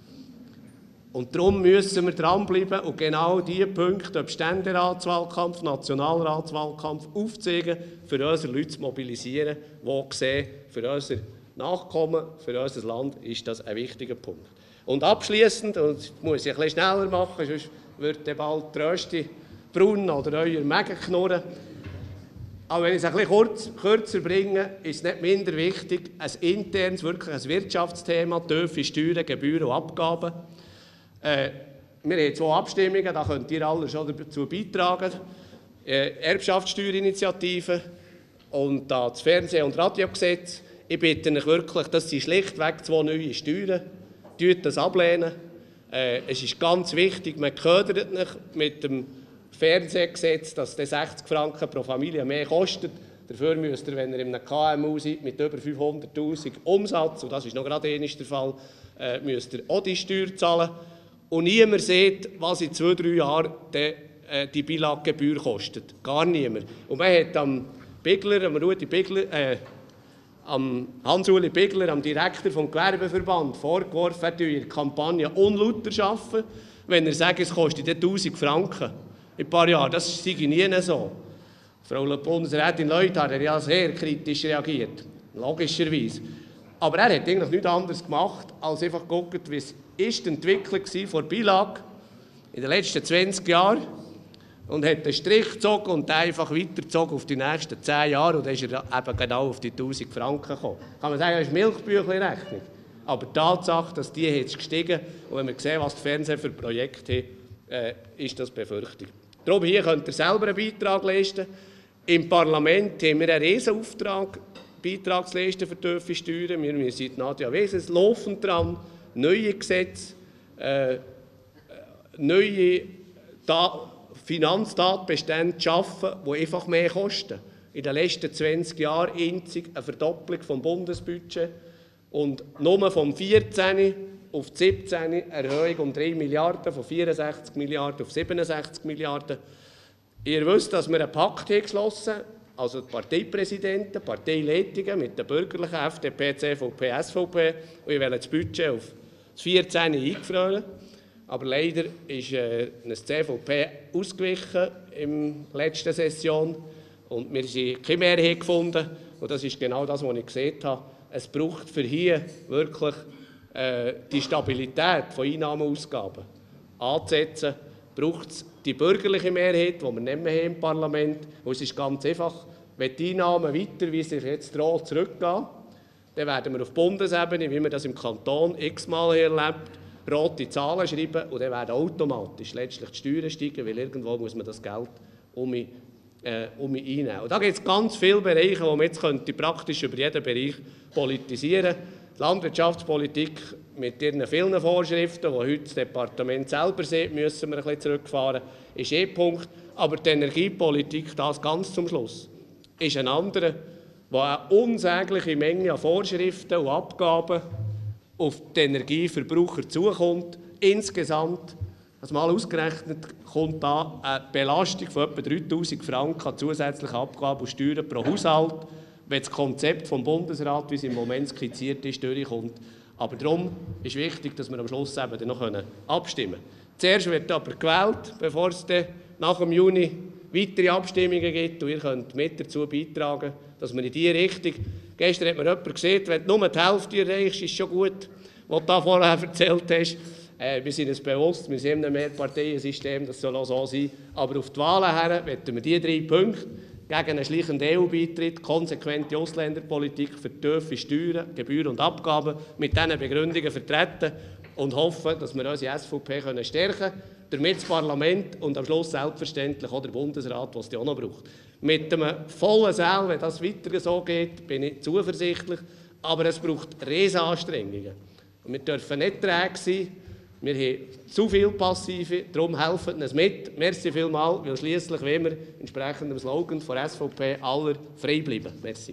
Und darum müssen wir dranbleiben und genau diese Punkte, ob Ständeratswahlkampf, Nationalratswahlkampf, aufzeigen, für unsere Leute zu mobilisieren, die sehen, für unser Nachkommen, für unser Land ist das ein wichtiger Punkt. Und abschliessend, und das muss ich ein bisschen schneller machen, sonst wird dann bald die Rösti braun oder euer Mägen knurren. Aber wenn ich es ein bisschen kurz, kürzer bringe, ist es nicht minder wichtig, ein internes, wirklich ein Wirtschaftsthema, tiefe Steuern, Gebühren und Abgaben. Äh, wir haben zwei Abstimmungen, da könnt ihr alle schon dazu beitragen. Äh, Erbschaftssteuerinitiative und das Fernseh- und Radiogesetz. Ich bitte euch wirklich, das sind schlichtweg zwei neue Steuern. Tut das ablehnen. Äh, es ist ganz wichtig, man ködert nicht mit dem Fernsehgesetz, dass das sechzig Franken pro Familie mehr kostet. Dafür müsst ihr, wenn ihr in einem K M U seid mit über fünfhunderttausend Umsatz, und das ist noch gerade einmal der Fall, äh, müsst ihr auch die Steuer zahlen. Und niemand sieht, was in zwei, drei Jahren die, äh, die Bilaggebühr kostet. Gar niemand. Und man hat am Bigler, am Rudi Bigler, äh, am Hans-Uli Bigler, am Direktor des Gewerbeverband, vorgeworfen, er tue in der Kampagne unlauter arbeiten, wenn er sagt, es kostet tausend Franken in ein paar Jahren. Das sei nie so. Frau Bundesrätin Leuthard hat ja sehr kritisch reagiert, logischerweise. Aber er hat eigentlich nichts anderes gemacht, als einfach geguckt, wie es ist die Entwicklung der Bilage in den letzten zwanzig Jahren und hat einen Strich gezogen und einfach weitergezogen auf die nächsten zehn Jahre und dann ist er eben genau auf die tausend Franken gekommen. Kann man sagen, das ist Milchbüchlein-Rechnung. Aber die Tatsache, dass die jetzt gestiegen und wenn wir sehen, was die Fernseher für Projekte haben, äh, ist das Befürchtung. Darum hier könnt ihr selber einen Beitrag leisten. Im Parlament haben wir einen Riesenauftrag, Beitrag zu leisten für tiefe Steuern. Wir sind Nadja Wesens laufend dran, neue Gesetze, äh, neue da Finanztatbestände zu schaffen, die einfach mehr kosten. In den letzten zwanzig Jahren einzig eine Verdopplung des Bundesbudgets und nur vom vierzehn auf siebzehn eine Erhöhung um drei Milliarden, von vierundsechzig Milliarden auf siebenundsechzig Milliarden. Ihr wisst, dass wir einen Pakt haben geschlossen also die Parteipräsidenten, Parteileitungen mit den bürgerlichen F D P, C V P, S V P, und ich will das Budget auf das vierzehn eingefroren. Aber leider ist äh, ein C V P ausgewichen in der letzten Session und wir haben keine Mehrheit gefunden. Und das ist genau das, was ich gesehen habe. Es braucht für hier wirklich äh, die Stabilität von Einnahmen und Ausgaben anzusetzen, braucht es die bürgerliche Mehrheit, die wir nicht mehr haben im Parlament. Und es ist ganz einfach, wenn die Einnahmen weiter, wie sich jetzt droht, zurückgehen, dann werden wir auf Bundesebene, wie wir das im Kanton x-mal erlebt, rote Zahlen schreiben und dann werden automatisch letztlich die Steuern steigen, weil irgendwo muss man das Geld um mich, äh, um mich einnehmen. Und da gibt es ganz viele Bereiche, wo man jetzt könnte praktisch über jeden Bereich politisieren könnte. Die Landwirtschaftspolitik mit ihren vielen Vorschriften, die heute das Departement selber sieht, müssen wir ein bisschen zurückfahren, ist ein Punkt. Aber die Energiepolitik, das ganz zum Schluss, ist ein anderer, wo eine unsägliche Menge an Vorschriften und Abgaben auf die Energieverbraucher zukommt. Insgesamt, also mal ausgerechnet, kommt da eine Belastung von etwa dreitausend Franken an zusätzlichen Abgaben und Steuern pro Haushalt, wenn das Konzept vom Bundesrat, wie es im Moment skizziert ist, durchkommt. Aber darum ist wichtig, dass wir am Schluss eben dann noch abstimmen können. Zuerst wird aber gewählt, bevor es dann nach dem Juni weitere Abstimmungen gibt. Und ihr könnt mit dazu beitragen, dass wir in diese Richtung... Gestern hat mir jemand gesagt, wenn du nur die Hälfte erreichst, ist schon gut, was du da vorher erzählt hast. Äh, wir sind uns bewusst, wir sind in einem Mehrparteiensystem, das soll auch so sein. Aber auf die Wahlen her wollen wir diese drei Punkte gegen einen schleichenden E U-Beitritt, konsequente Ausländerpolitik für tiefe Steuern, Gebühren und Abgaben mit diesen Begründungen vertreten und hoffen, dass wir unsere S V P können stärken können, damit das Parlament und am Schluss selbstverständlich auch der Bundesrat, was es auch noch braucht. Mit einem vollen Saal, wenn das weiter so geht, bin ich zuversichtlich, aber es braucht Riesenanstrengungen. Und wir dürfen nicht träge sein, wir haben zu viel Passive, darum helfen uns mit. Merci vielmals, weil schliesslich wollen wir entsprechend dem Slogan von S V P aller frei bleiben. Merci.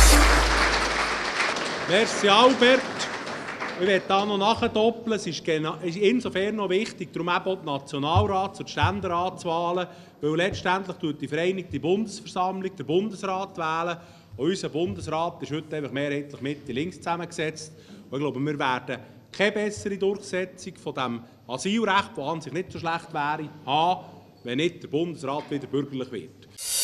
Merci Albert. Ich werde da noch nachdoppeln. Es ist, ist insofern noch wichtig, darum eben auch die Nationalrats- und die Ständeratswahlen, weil letztendlich tut die Vereinigte Bundesversammlung den Bundesrat wählen. Und unser Bundesrat ist heute einfach mehrheitlich Mitte-links zusammengesetzt. Und ich glaube, wir werden keine bessere Durchsetzung von dem Asylrecht, das an sich nicht so schlecht wäre, haben, wenn nicht der Bundesrat wieder bürgerlich wird.